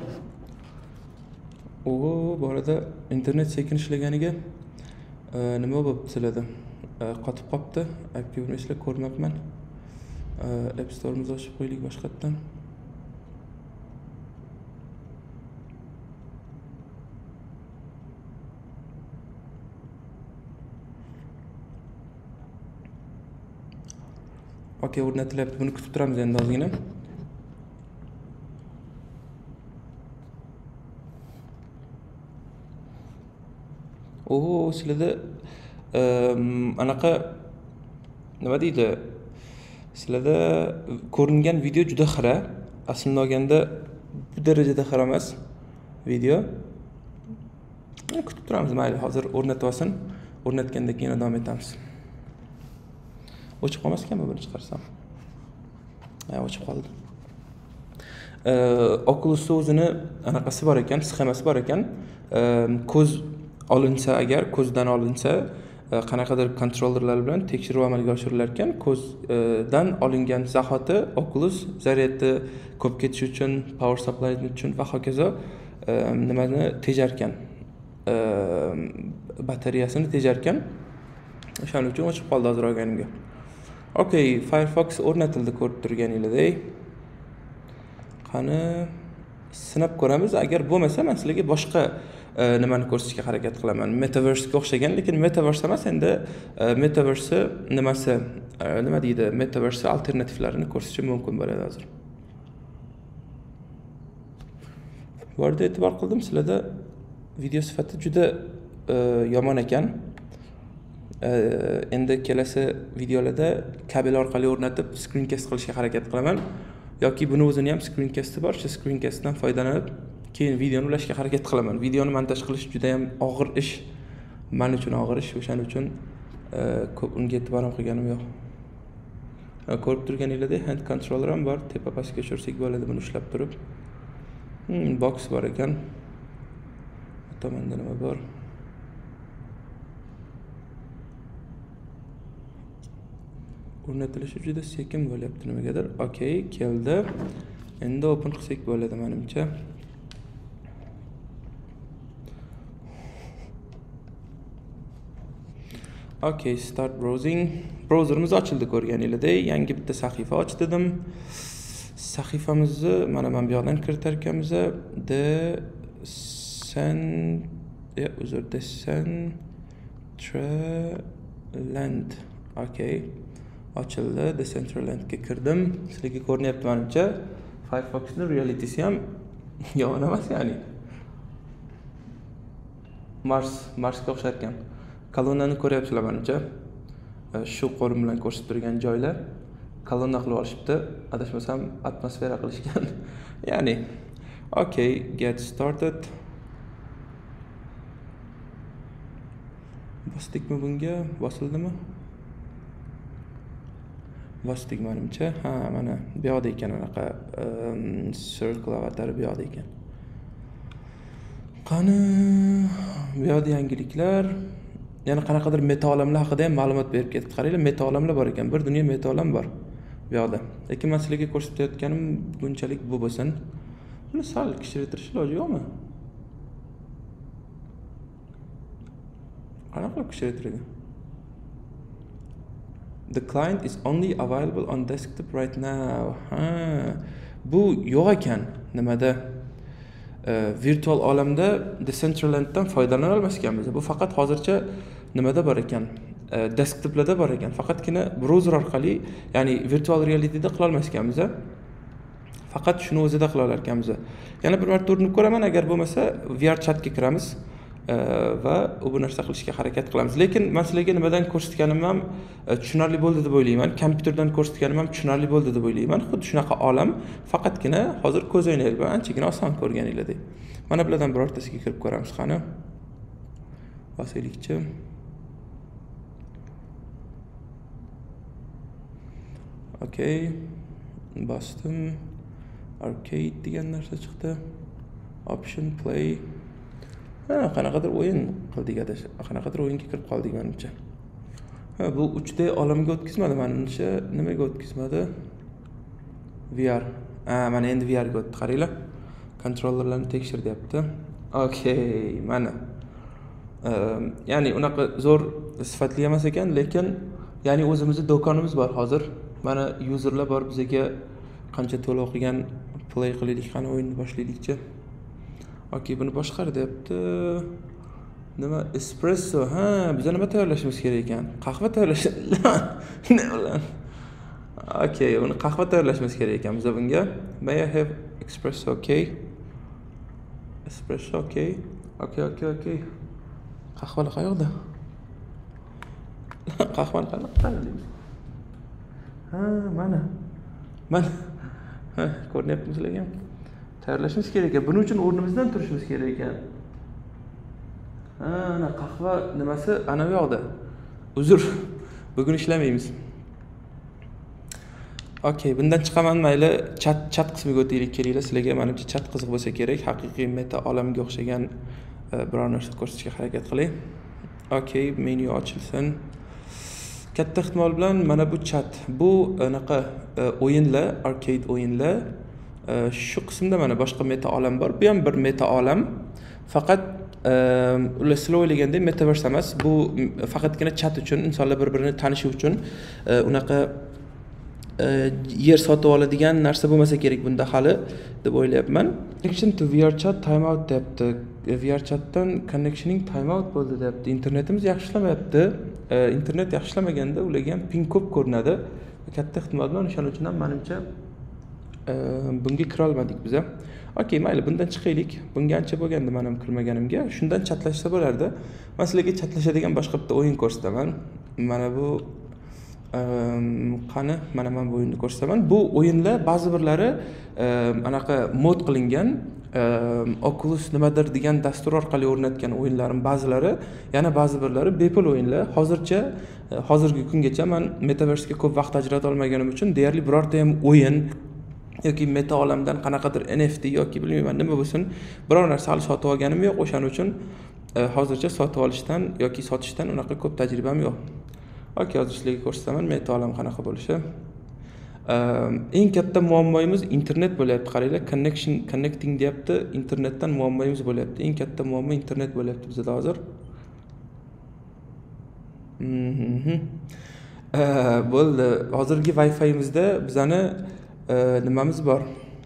Bu arada internet sekin ishlaganiga nima bo'lib sizlarda? Qotib qopti. Appga urinishlar ko'rmabman. App Store'imizni ochib qo'yaylik boshqatdan. Okay, o'rnatilyapti. Buni kutib turamiz endi ozgina. Sizlarda anaqa nima deydi? Sizlarda ko'ringan video juda xira. Aslida olganda bu darajada xira emas video. Kutib turamiz, mayli, hozir o'rnatib olsin. O'rnatgandan keyin davom etamiz. O'chib qolmas ekanmi buni chiqarsam? O'chib qoldi. Oculus o'zini anaqasi bor ekan, sxemasi bor ekan. Ko'z olinsa, agar ko'zdan olinsa, qanaqadir kontrollerlar bilan tekshiruv amalga oshirilar ekan. Ko'zdan olingan zahoti Oculus zaryadni ko'p ketishi uchun, power supply uchun va hokazo nimani tejar ekan. Batareyasini tejar ekan. O'shaning uchun o'chib qoldi hozir olganimga. Okay, Firefox o'rnatildi ko'rib turganingizdek. Qani sinab ko'ramiz. Agar bo'lmasa, men sizlarga boshqa nimani ko'rsatishga harakat qilaman. Metaverse'ga o'xshagan, lekin metaverse emas, endi metaverse nimasi, nima deydi? Metaverse alternativlarini ko'rsatishim mumkin bo'ladi hozir. Bu yerda e'tibor qildim, sizlarda video sifati juda yomon ekan. Endi kelasi videolarda kabel orqali o'rnatib screencast qilishga harakat qilaman yoki buni o'zini ham screencasti bor, shu screencastdan foydalanib keyin videoni ulashga harakat qilaman. Videoni montaj qilish juda ham og'ir ish. Men uchun og'ir ish, o'shaning uchun ko'p unga e'tibor qilganim yo'q. Ko'rib turganingizdek hand controller ham bor, tepa pastga tushirsak bo'ladi buni ushlab turib. Box bor ekan. Bu tomonda nima bor? O'rnatilishi juda sekin bo'lyapti nimagadir. Okay, keldi. Endi open qilsak bo'ladi menimcha. Okay, start browsing. Browserimiz ochildi ko'rganingizdek. Yangi bitta sahifa ochdim. Sahifamizni mana men bu yerdan kiritar ekanmiz. Decentraland. Okay. Ochildi. Decentralandga kirdim. Sizlarga ko'rinyapti menimcha. Firefox'ning realitysi ham yomon emas, ya'ni. Marsga o'xshar ekan. Kolonnani ko'ryapsizlar menimcha. Shu qo'lim bilan ko'rsatib turgan joylar kolonna qilib olishibdi. Adashmasam atmosfera qilishgan. Ya'ni okay, get started. Bosdikmi bunga? Bosildimi? Bosdik menimcha. Ha, mana bu yoqda ekan anaqa circle avatari bu yoqda ekan. Qani bu yoqda yangiliklar. Yana qanaqadir meta olamlar haqida ham ma'lumot berib ketdi. Qaranglar, meta olamlar bor ekan. Bir dunyo meta olam bor bu yoqda. Lekin men sizlarga ko'rsatayotganim bunchalik bu bo'lsin. Buni sal kichraytirish iloji yo'qmi? Qanaqa kichraytiradi? The client is only available on desktop right now. Ha, bu yo'q ekan nimada? Virtual olamda Decentralanddan foydalana olmas ekanmiz. Bu faqat hozircha nimada bor ekan? Desktoplarda bor ekan. Faqatgina browser orqali, ya'ni virtual realityda qila olmas ekanmiz. Faqat shuni o'zida qila olar ekanmiz. Yana bir marta urinib ko'raman, agar bo'lmasa VR chatga kiramiz va bu narsa qilishga harakat qilamiz. Lekin men sizlarga nimadan ko'rsatganim ham tushunarli bo'ldi deb o'ylayman. Kompyuterdan ko'rsatganim ham tushunarli bo'ldi deb o'ylayman. Xuddi shunaqa olam, faqatgina hozir ko'z o'ynaylik bilan anchagina oson ko'rganingizdek. Mana bulardan birortasiga kirib ko'ramiz qani. Bosaylikchi. Okay. Bosdim. Arcade degan narsa chiqdi. Option play. Qanaqadir o'yin qildik adash. Qanaqadir o'yinga kirib qoldik menimcha. Bu 3D olamga o'tkazmadi menimcha. Nimaga o'tkazmadi? VR. Mana endi VR ga o'tdi. Qaranglar. Kontrollerlarni tekshir deyapti. Okay, mana. Ya'ni unaqa zo'r sifatli emas ekan, lekin ya'ni o'zimizning do'konimiz bor hozir. Mana userlar bor bizga qancha to'lov qilgan play qilaylik, qani o'yinni boshlaylikchi. Okay, buni boshqar deyapti. Nima espresso? Ha, biz nima tayyorlashimiz kerak ekan? Qahva tayyorlash. Ne bilan? Okay, uni qahva tayyorlashimiz kerak ekan biz bunga. May I have espresso? Okay. Espresso, okay. Okay. Qahva qayoqda? Qahvani qanaqa tayyorlaymiz? Ha, mana. Ko'ryapsizmi sizlarga? Tayyorlashimiz kerak ekan. Buning uchun o'rnimizdan turishimiz kerak ekan. Ana qahva nimasi ana bu yoqda. Uzr. Bugun ishlamaymiz. Okay, bundan chiqaman, mayli chat qismiga o'taylik, kelinglar. Sizlarga menimcha chat qiziq bo'lsa kerak. Haqiqiy meta olamga o'xshagan biror narsa ko'rsatishga harakat qiling. Okay, menyu ochilsin. Katta ehtimol bilan mana bu chat, bu anaqa o'yinlar, arcade o'yinlar. Shu qismda mana boshqa meta olam bor. Bu ham bir meta olam. Faqat ular sizlar o'ylagandek metaverse emas. Bu faqatgina chat uchun, insonlar bir-birini tanishi uchun unaqa yer sotib oladigan narsa bo'lmasa kerak bunda hali deb o'ylayapman. Connection to VRChat timeout deyapti. VRChatdan connectioning timeout bo'ldi deyapti. Internetimiz yaxshi ishlamayapti. Internet yaxshi ishlamaganda ularga ham ping ko'p ko'rinadi. Katta ehtimol bilan o'shaning uchun ham menimcha bunga kira olmadik biz. Okey, mayli, bundan chiqaylik. Bunga ancha bo'lgandi men ham kirmaganimga. Shundan chatlashsa bo'lardi. Men sizlarga chatlashadigan boshqa bitta o'yin ko'rsataman. Mana bu qani, mana men bu o'yinni ko'rsataman. Bu o'yinlar ba'zi birlari anaqa mod qilingan, Oculus nimadir degan dastur orqali o'rnatgan o'yinlarim ba'zilari, yana ba'zi birlari bepul o'yinlar. Hozircha hozirgi kungacha men Metaverse'ga ko'p vaqt ajrata olmaganim uchun deyarli birorta ham o'yin yoki meta olamdan qanaqadir NFT yoki bilmayman nima bo'lsin, biror narsa hali sotib olganim yo'q. O'shaning uchun hozircha sotib olishdan yoki sotishdan unaqa ko'p tajribam yo'q. Okey, hozir sizlarga ko'rsataman meta olam qanaqa bo'lishi. Eng katta muammoyimiz internet bo'lyapti. Qaranglar, connecting deyapti. Internetdan muammoyimiz bo'lyapti. Eng katta muammo internet bo'lyapti bizda hozir. Bo'ldi. Hozirgi Wi-Fi'mizda bizani nimamiz bor.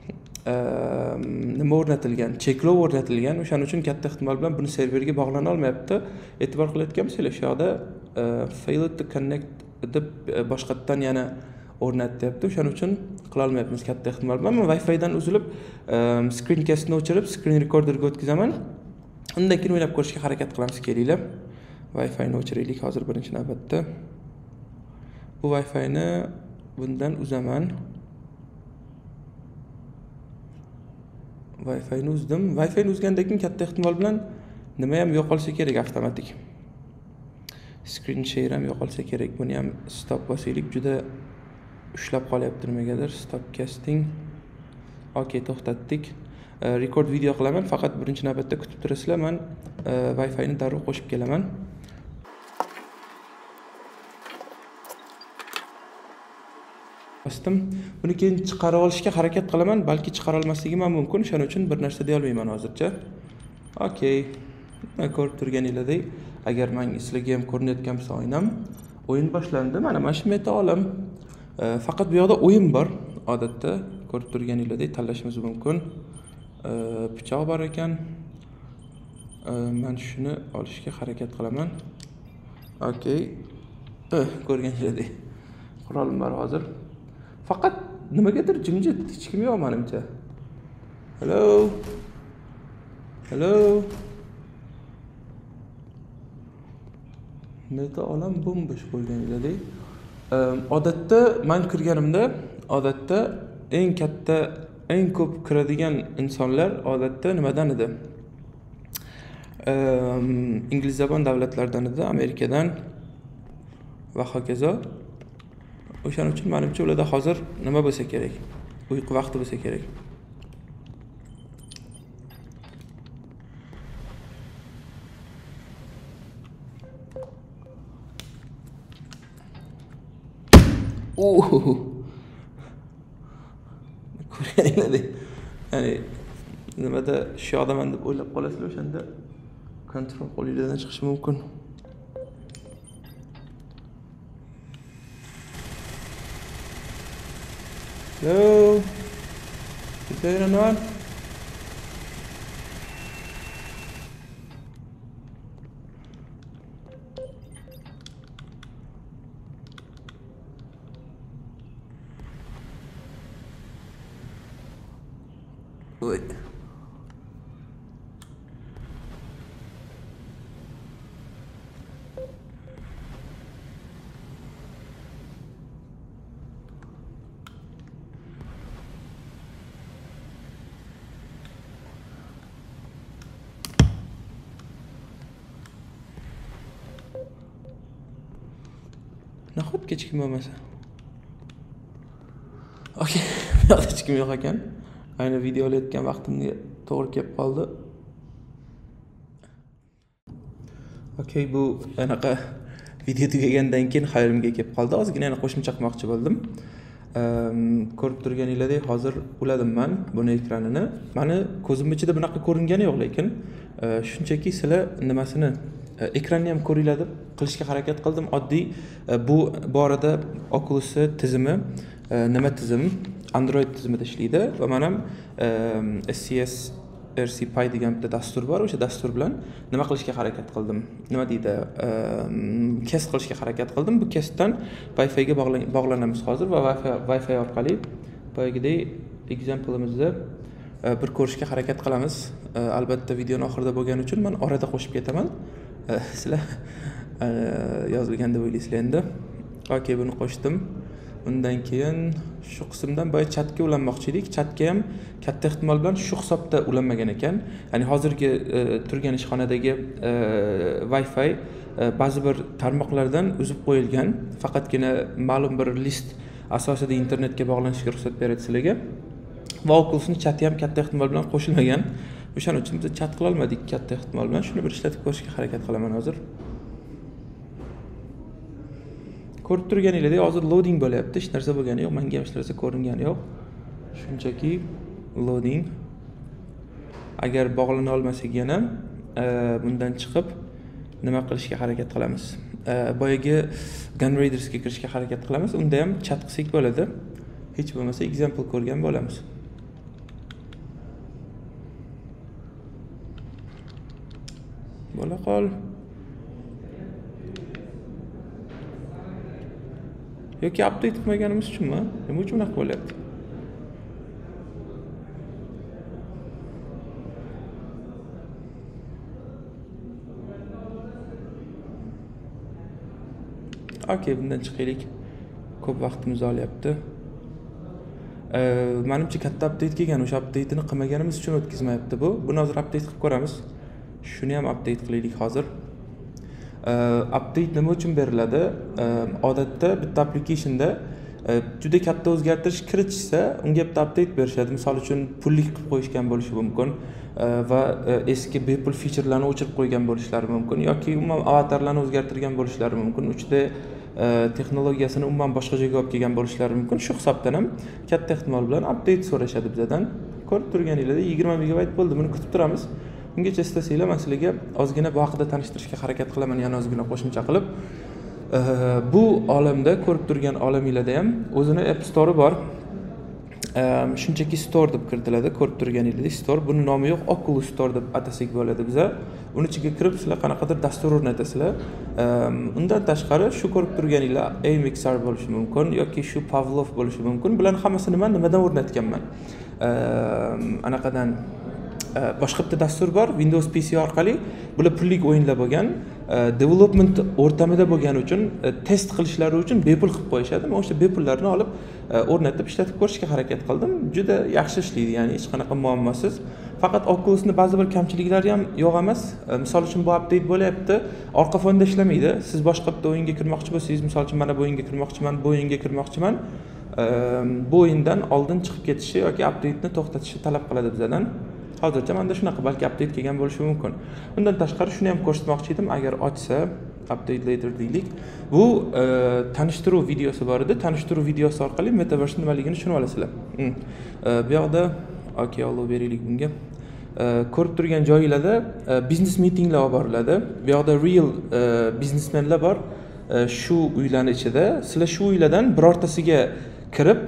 Nima o'rnatilgan? Cheklov o'rnatilgan. O'shaning uchun katta ehtimol bilan buni serverga bog'lana olmayapti. E'tibor qilayotgan bo'lsanglar, shu yoqda failed to connect deb boshqatdan yana o'rnatyapti. O'shaning uchun qila olmayapmiz katta ehtimol bilan. Men Wi-Fi'dan uzilib, screencastni o'chirib, screen recorderga o'tkazamaman. Undan keyin o'ylab ko'rishga harakat qilamiz, kelinglar. Wi-Fi'ni o'chiraylik hozir birinchi navbatda. Bu Wi-Fi'ni bundan uzaman. Wi-Fi'ni uzdim. Wi-Fi'ni uzgandan keyin katta ehtimol bilan nima ham yo'qolsa kerak avtomatik. Screen share ham yo'qolsa kerak. Buni ham stop bosaylik. Juda ushlab qolyapti nimagadir. Stop casting. Okey, to'xtatdik. Record video qilaman. Faqat birinchi navbatda kutib turasizlar. Men Wi-Fi'ni darrov qo'shib kelaman. Buni keyin chiqarib olishga harakat qilaman, balki chiqara olmasligim ham mumkin. Shuning uchun bir narsa deya olmayman hozircha. Okey. Men ko'rib turganingizdek, agar men sizlarga ham ko'rinayotgan bo'lsa o'yin boshlandi. Mana shu meta olam. Faqat bu yoqda o'yin bor. Odatda ko'rib turganingizdek tanlashimiz mumkin. Pichoq bor ekan. Men shuni olishga harakat qilaman. Okey. Ko'rganingizdek qurolim bor hozir. Faqat nimagadir jimjit, hech kim yo'q menimcha. Hello. Hello. Meta olam bo'sh bo'lganidek. Odatda men kirganimda, eng ko'p kiradigan insonlar odatda nimadan edi? Ingliz zabon davlatlardan edi, Amerikadan va hokazo. O'shaning uchun menimcha ularda hozir nima bo'lsa kerak? Uyqu vaqti bo'lsa kerak. Ko'rganinglardek. Ya'ni nimada shu yoqdaman deb o'ylab qolasizlar, o'shanda kontrol qo'lingizdan chiqishi mumkin. Hello. Is there anyone? Wait. Nahot hech kim bo'lmasa. Okey, bu yoqda hech kim yo'q ekan. Ayni video olayotgan vaqtimga to'g'ri kelib qoldi. Okey, bu anaqa video tugagandan keyin hayolimga kelib qoldi. Ozgina yana qo'shimcha qilmoqchi bo'ldim. Ko'rib turganingizdek, hozir uladim men buni ekranini. Meni ko'zim ichida bunaqa ko'ringani yo'q, lekin shunchaki sizlar nimasini ekranni ham ko'ringlar deb qilishga harakat qildim. Oddiy bu borada Oculus tizimi nima tizim? Android tizimida ishlaydi va men ham SCS RCPy degan bitta dastur bor. O'sha dastur bilan nima qilishga harakat qildim? Nima deydi? Kest qilishga harakat qildim. Bu kestdan Wi-Fi ga bog'lanamiz hozir va Wi-Fi orqali boyagidek example'imizni bir ko'rishga harakat qilamiz. Albatta videoning oxirida bo'lgani uchun men orada qo'shib ketaman. Sizlar yozilgan deb o'ylaysizlar endi. Okey, buni qo'shdim. Undan keyin shu qismdan boya chatga ulanmoqchi edik. Chatga ham katta ehtimol bilan shu hisobda ulanmagan ekan. Ya'ni hozirgi turgan ishxonadagi Wi-Fi ba'zi bir tarmoqlardan uzib qo'yilgan. Faqatgina ma'lum bir list asosida internetga bog'lanishga ruxsat beradi sizlarga. Va Oculus'ning chati ham katta ehtimol bilan qo'shilmagan. O'shaning uchun biz chat qila olmadik katta ehtimol bilan. Shuni bir ishlatib ko'rishga harakat qilaman hozir. Ko'rib turganingizdek, hozir loading bo'lyapti. Hech narsa bo'lgani yo'q, menga ham hech narsa ko'ringani yo'q. Shunchaki loading. Agar bog'lana olmasak yana bundan chiqib nima qilishga harakat qilamiz? Boyagi GunRaiders'ga kirishga harakat qilamiz. Unda ham chat qilsak bo'ladi. Hech bo'lmasa example ko'rgan bo'lamiz. Bo'la qol. Yoki update qilmaganimiz uchunmi? Nima uchun unaqa bo'lyapti? Okey, bundan chiqaylik. Ko'p vaqtimiz olyapti. Menimcha katta update kelgan, o'sha update'ni qilmaganimiz uchun o'tkazmayapti bu. Buni hozir update qilib ko'ramiz. Shuni ham update qilaylik hozir. Update nima uchun beriladi? Odatda bitta applicationda juda katta o'zgartirish kiritishsa, unga bitta update berishadi. Misol uchun pullik qilib qo'yishgan bo'lishi mumkin va eski bepul featurelarni o'chirib qo'ygan bo'lishlari mumkin yoki umuman avatarlarni o'zgartirgan bo'lishlari mumkin. 3D texnologiyasini umuman boshqa joyga olib kelgan bo'lishlari mumkin. Shu hisobdan ham katta ehtimol bilan update so'rashadi bizdan. Ko'rib turganingizda 20 megabayt bo'ldi. Buni kutib turamiz. Ungacha istasanglar men sizlarga ozgina bu haqida tanishtirishga harakat qilaman, yana ozgina qo'shimcha qilib. Bu olamda ko'rib turgan olamingizda ham o'zini App Store bor. Shunchaki store deb kiritiladi. Ko'rib turganingizdek store, buni nomi yo'q, Oculus Store deb atasak bo'ladi biza. Uni ichiga kirib sizlar qanaqadir dastur o'rnatasizlar. Undan tashqari shu ko'rib turganinglar AMXR bo'lishi mumkin yoki shu Pavlov bo'lishi mumkin. Bular hammasini men nimadan o'rnatganman? Anaqadan boshqa bitta dastur bor, Windows PC orqali. Bular pullik o'yinlar bo'lgan, development o'rtamida bo'lgani uchun test qilishlari uchun bepul qilib qo'yishadi. Men o'sha bepullarni olib o'rnatib ishlatib ko'rishga harakat qildim. Juda yaxshi ishlaydi, ya'ni hech qanaqa muammosiz. Faqat Oculus'ning ba'zi bir kamchiliklari ham yo'q emas. Misol uchun bu update bo'lyapti, orqa fonda ishlamaydi. Siz boshqa bitta o'yinga kirmoqchi bo'lsangiz, misol uchun mana bu o'yinga kirmoqchiman, bu o'yinga kirmoqchiman. Bu o'yindan oldin chiqib ketishi yoki update'ni to'xtatishni talab qiladi bizdan. Hozircha menda shunaqa, balki update kelgan bo'lishi mumkin. Undan tashqari shuni ham ko'rsatmoqchi edim, agar ochsa update later deylik. Bu tanishtiruv videosi bor edi. Tanishtiruv videosi orqali metaverse nimaligini tushunib olasizlar. Bu yoqda okey, olib beraylik bunga. Ko'rib turgan joyingizda business meetinglar olib boriladi. Bu yoqda real biznesmenlar bor. Shu uylarning ichida sizlar shu uylardan birortasiga kirib,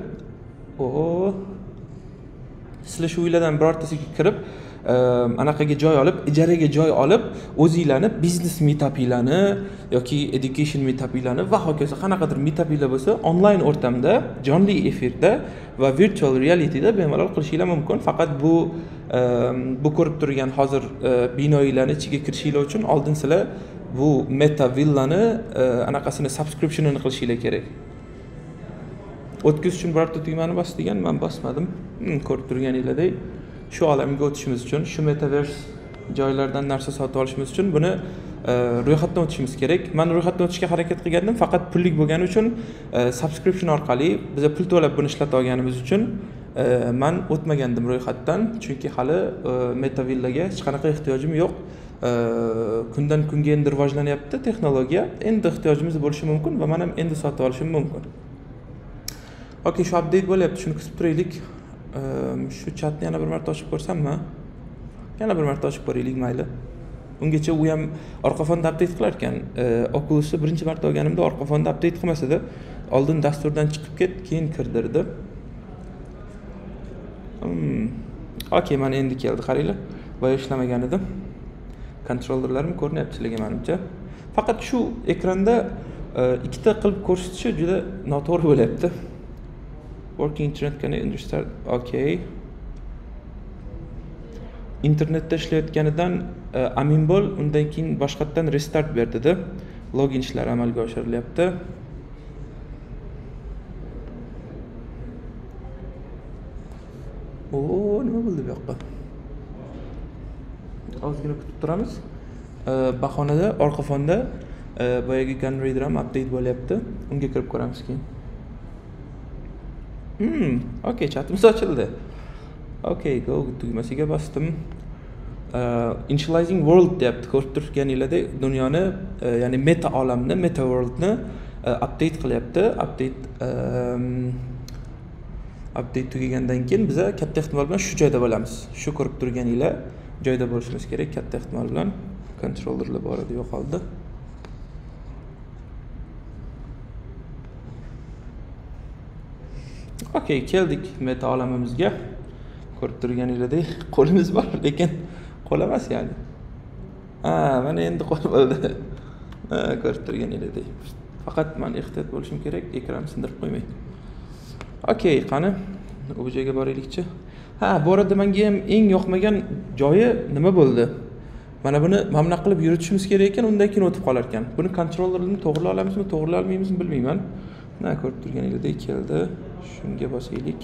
sizlar shu uylardan birortasiga kirib, anaqaga joy olib, ijaraga joy olib, o'zingizlarni business meetupinglarni yoki education meetupinglarni va hokazo qanaqadir meetupinglar bo'lsa, onlayn o'rtamda, jonli efirda va virtual realityda bemalol qilishingiz mumkin. Faqat bu ko'rib turgan hozir binolarning ichiga kirishingiz uchun oldin sizlar bu meta villani anaqasini subscriptionini qilishingiz kerak. O'tkazish uchun birorta tugmani bos degan, men bosmadim. Ko'rib turganingizdek, shu olamga o'tishimiz uchun, shu metaverse joylardan narsa sotib olishimiz uchun buni ro'yxatdan o'tishimiz kerak. Men ro'yxatdan o'tishga harakat qilgandim, faqat pullik bo'lgani uchun subscription orqali biz pul to'lab buni ishlata olganimiz uchun men o'tmagandim ro'yxatdan, chunki hali meta villaga hech qanaqa ehtiyojim yo'q. Kundan kunga endi rivojlanyapti texnologiya. Endi ehtiyojimiz bo'lishi mumkin va men ham endi sotib olishim mumkin. Okey, shu update bo'lyapti, shuni kutib turaylik. Shu chatni yana bir marta ochib ko'rsammi? Yana bir marta ochib ko'raylik, mayli. Ungacha u ham orqa fonda update qilar ekan. Oculus'ni birinchi marta olganimda orqa fonda update qilmas edi. oldin dasturdan chiqib ket, keyin kirdirdi. Okey, mana endi keldi, qaranglar. Boya ishlamagan edi. Kontrollerlarim ko'rinyapti sizlarga menimcha. Faqat shu ekranda ikkita qilib ko'rsatishi juda noto'g'ri bo'lyapti. Working internet connection restart. Okay. Internetda ishlayotganidan amin bo'l, undan keyin boshqatdan restart ber dedi. Login ishlari amalga oshirilyapti. Nima bo'ldi bu yoqqa? Ozgina kutib turamiz. Bahonada orqa fonda boyagi GunRaider ham update bo'lyapti. Unga kirib ko'ramiz keyin. Okay, chatimiz ochildi. Okay, go tugmasiga bosdim. Initializing world deyapti. Ko'rib turganinglardek, dunyoni, ya'ni meta olamni, meta worldni update qilyapti. Update tugagandan keyin biz katta ehtimol bilan shu joyda bo'lamiz. Shu ko'rib turganinglar joyda bo'lishimiz kerak, katta ehtimol bilan. Kontrollerlar bor edi, yo'qoldi. Okay, keldik meta olamimizga. Ko'rib turganinglardek qo'limiz bor, lekin qo'l emas ya'ni. Mana endi qo'l bo'ldi. Ko'rib turganinglardek. Faqat men ehtiyot bo'lishim kerak, ekran sindirib qo'ymay. Okay, qani u joyga boraylikchi. Bu arada menga ham eng yoqmagan joyi nima bo'ldi? Mana buni mamna qilib yuritishimiz kerak ekan, undan keyin o'tib qolar ekan. Buni kontrollerni to'g'rilay olamizmi, to'g'rilay olmaymizmi bilmayman. Ko'rib turganinglardek keldi. Shunga bosaylik.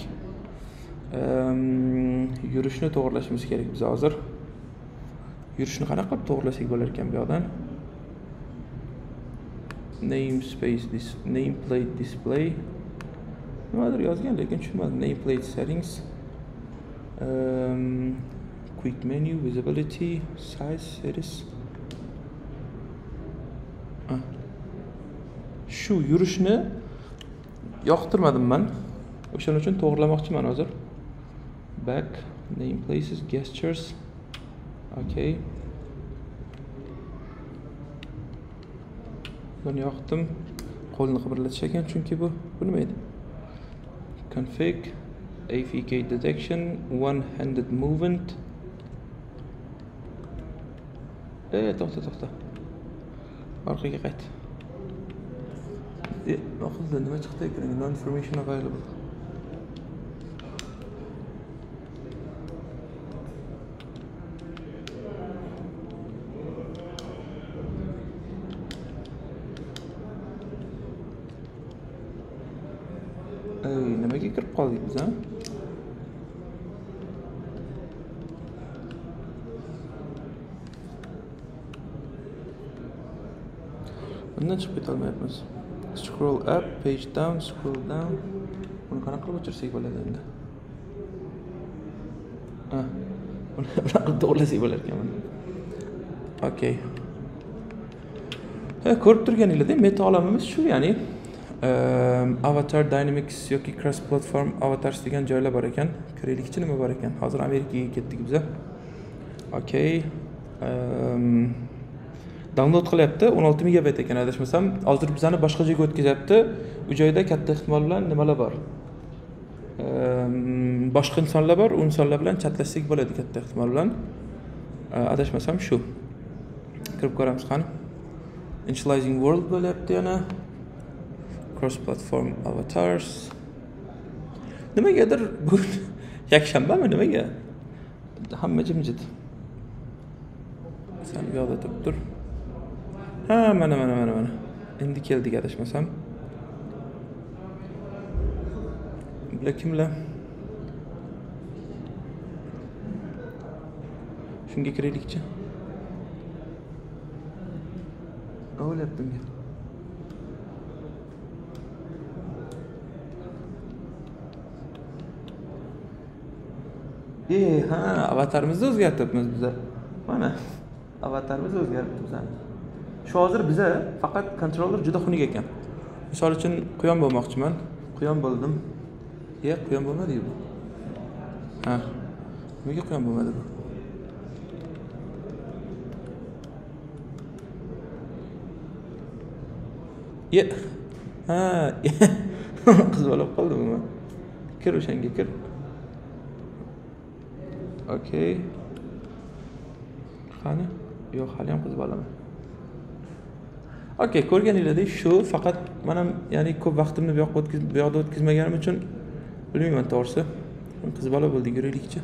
Yurishni to'g'rilashimiz kerak biz hozir. Yurishni qanaqa qilib to'g'rilasak bo'lar ekan bu yoqdan? Nameplate display. Nimadir yozgan, lekin tushunmadim. Nameplate settings. Quick menu, visibility, size, series. Shu yurishni yoqtirmadim men. O'shaning uchun to'g'rilamoqchiman hozir. Back, name places, gestures. Okay. Buni yoqdim. Qo'lni qimirlatish ekan, chunki bu nima edi? Config, AFK detection, one-handed movement. To'xta. Orqaga qayt. Oxirda nima chiqdi ekranga? No information available. Nimaga kirib qoldik biz, ha? Bundan chiqib keta olmayapmiz. Scroll up, page down, scroll down. Buni qanaqa qilib o'chirsak bo'ladi endi? Buni qanaqa to'g'rilasak bo'lar ekan buni. Okay. Ko'rib turganinglardek, meta olamimiz shu, ya'ni Avatar Dynamics yoki Cross Platform Avatars degan joylar bor ekan. Kiraylikchi nima bor ekan? Hozir Amerikaga ketdik biz. Okay. Download qilyapti, 16 megabayt ekan adashmasam. Hozir bizani boshqa joyga o'tkazyapti. U joyda katta ehtimol bilan nimalar bor? Boshqa insonlar bor, u insonlar bilan chatlashsak bo'ladi katta ehtimol bilan. Adashmasam shu. Kirib ko'ramiz qani. Initializing world bo'lyapti yana. Cross platform avatars. Nimagadir bu yakshanbami nimaga? Hamma jimjit. Sen bu yoqda turib tur. Mana. Endi keldik adashmasam. Bular kimlar? Shunga kiraylikchi. O'ylabdim. Avatarimizni o'zgartiribmiz biz. Mana avatarimizni o'zgartiribmiz bizani. Shu hozir biza faqat kontroller juda xunuk ekan. Misol uchun quyon bo'lmoqchiman. Quyon bo'ldim. Quyon bo'lmadi bu. Nimaga quyon bo'lmadi bu? Ha, qiz bola bo'lib qoldi bu. Kir o'shanga kir. Okey. Qani? Yo'q, hali ham qiz bolaman. Okey, ko'rganingizdek shu faqat men ham ya'ni ko'p vaqtimni bu yoqda o'tkazmaganim uchun bilmayman to'g'risi. Qiz bola bo'ldik, yuraylikchi.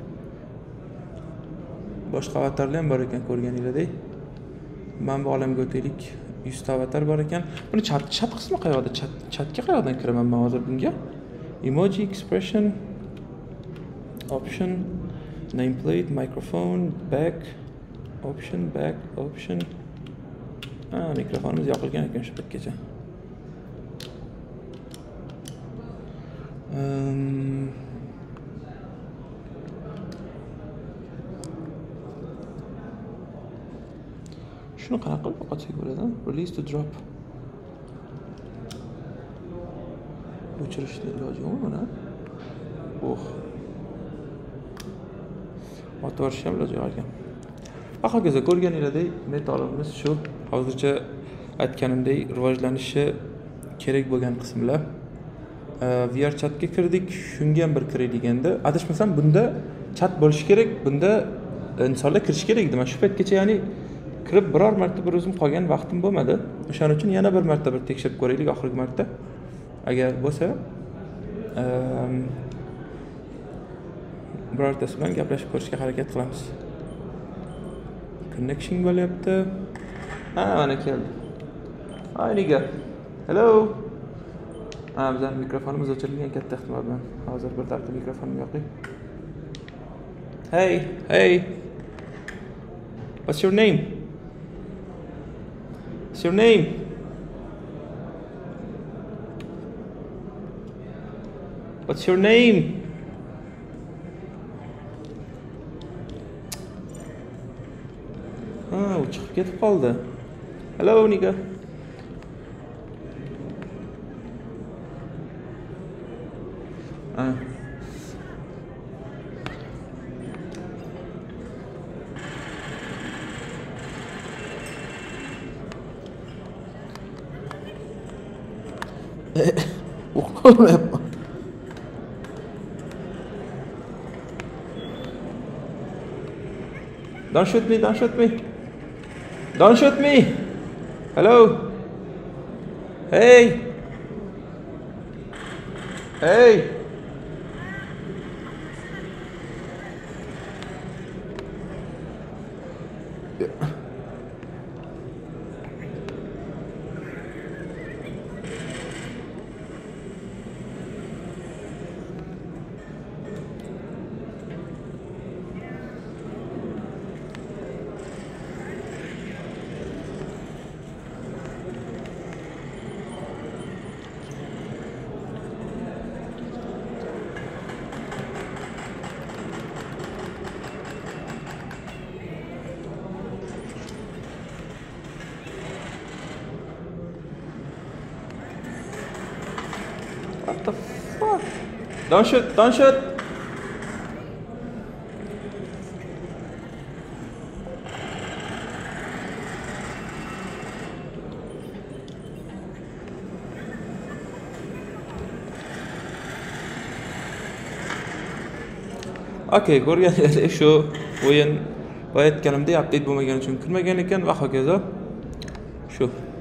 Boshqa avatarlar ham bor ekan ko'rganingizdek. Men bu olamga o'taylik. 100 ta avatar bor ekan. Buni chat qismi qayerda? Chatga qayerdan kiraman men hozir bunga? Emoji, expression, option, nameplate, microphone, back, option, back, option. Mikrofonimiz yoqilgan ekan shu paytgacha. Shuni qanaqa qilib yo'qotsak bo'ladi? Release to drop. O'chirishni iloji yo'qmi buni? Otib ham iloji yo'q ekan. Hokazo ko'rganingizdek, metodimiz shu. Hozircha aytganimdek rivojlanishi kerak bo'lgan qismlar. VR chatga kirdik, shunga ham bir kiraylik endi. Adashmasam bunda chat bo'lishi kerak, bunda insonlar kirish kerak edi. Men shu paytgacha ya'ni kirib biror marta bir o'zim qolgan vaqtim bo'lmadi. O'shaning uchun yana bir marta bir tekshirib ko'raylik oxirgi marta. Agar bo'lsa, birortasi bilan gaplashib ko'rishga harakat qilamiz. Connection bo'lyapti. Mana keldi. Hi nigga. Hello. Bizning mikrofonimiz o'chirilgan katta ehtimol bilan. Hozir bir daqiqa mikrofonim yo'qlik. Hey. What's your name? What's your name? What's your name? U chiqib ketib qoldi. Hello nigga. Don't shoot me. Don't shoot me. Hello. Hey. What the fuck? Don't shoot. Okey, ko'rganingizdek shu o'yin aytganimdek update bo'lmagani uchun kirmagan ekan va hokazo. Shu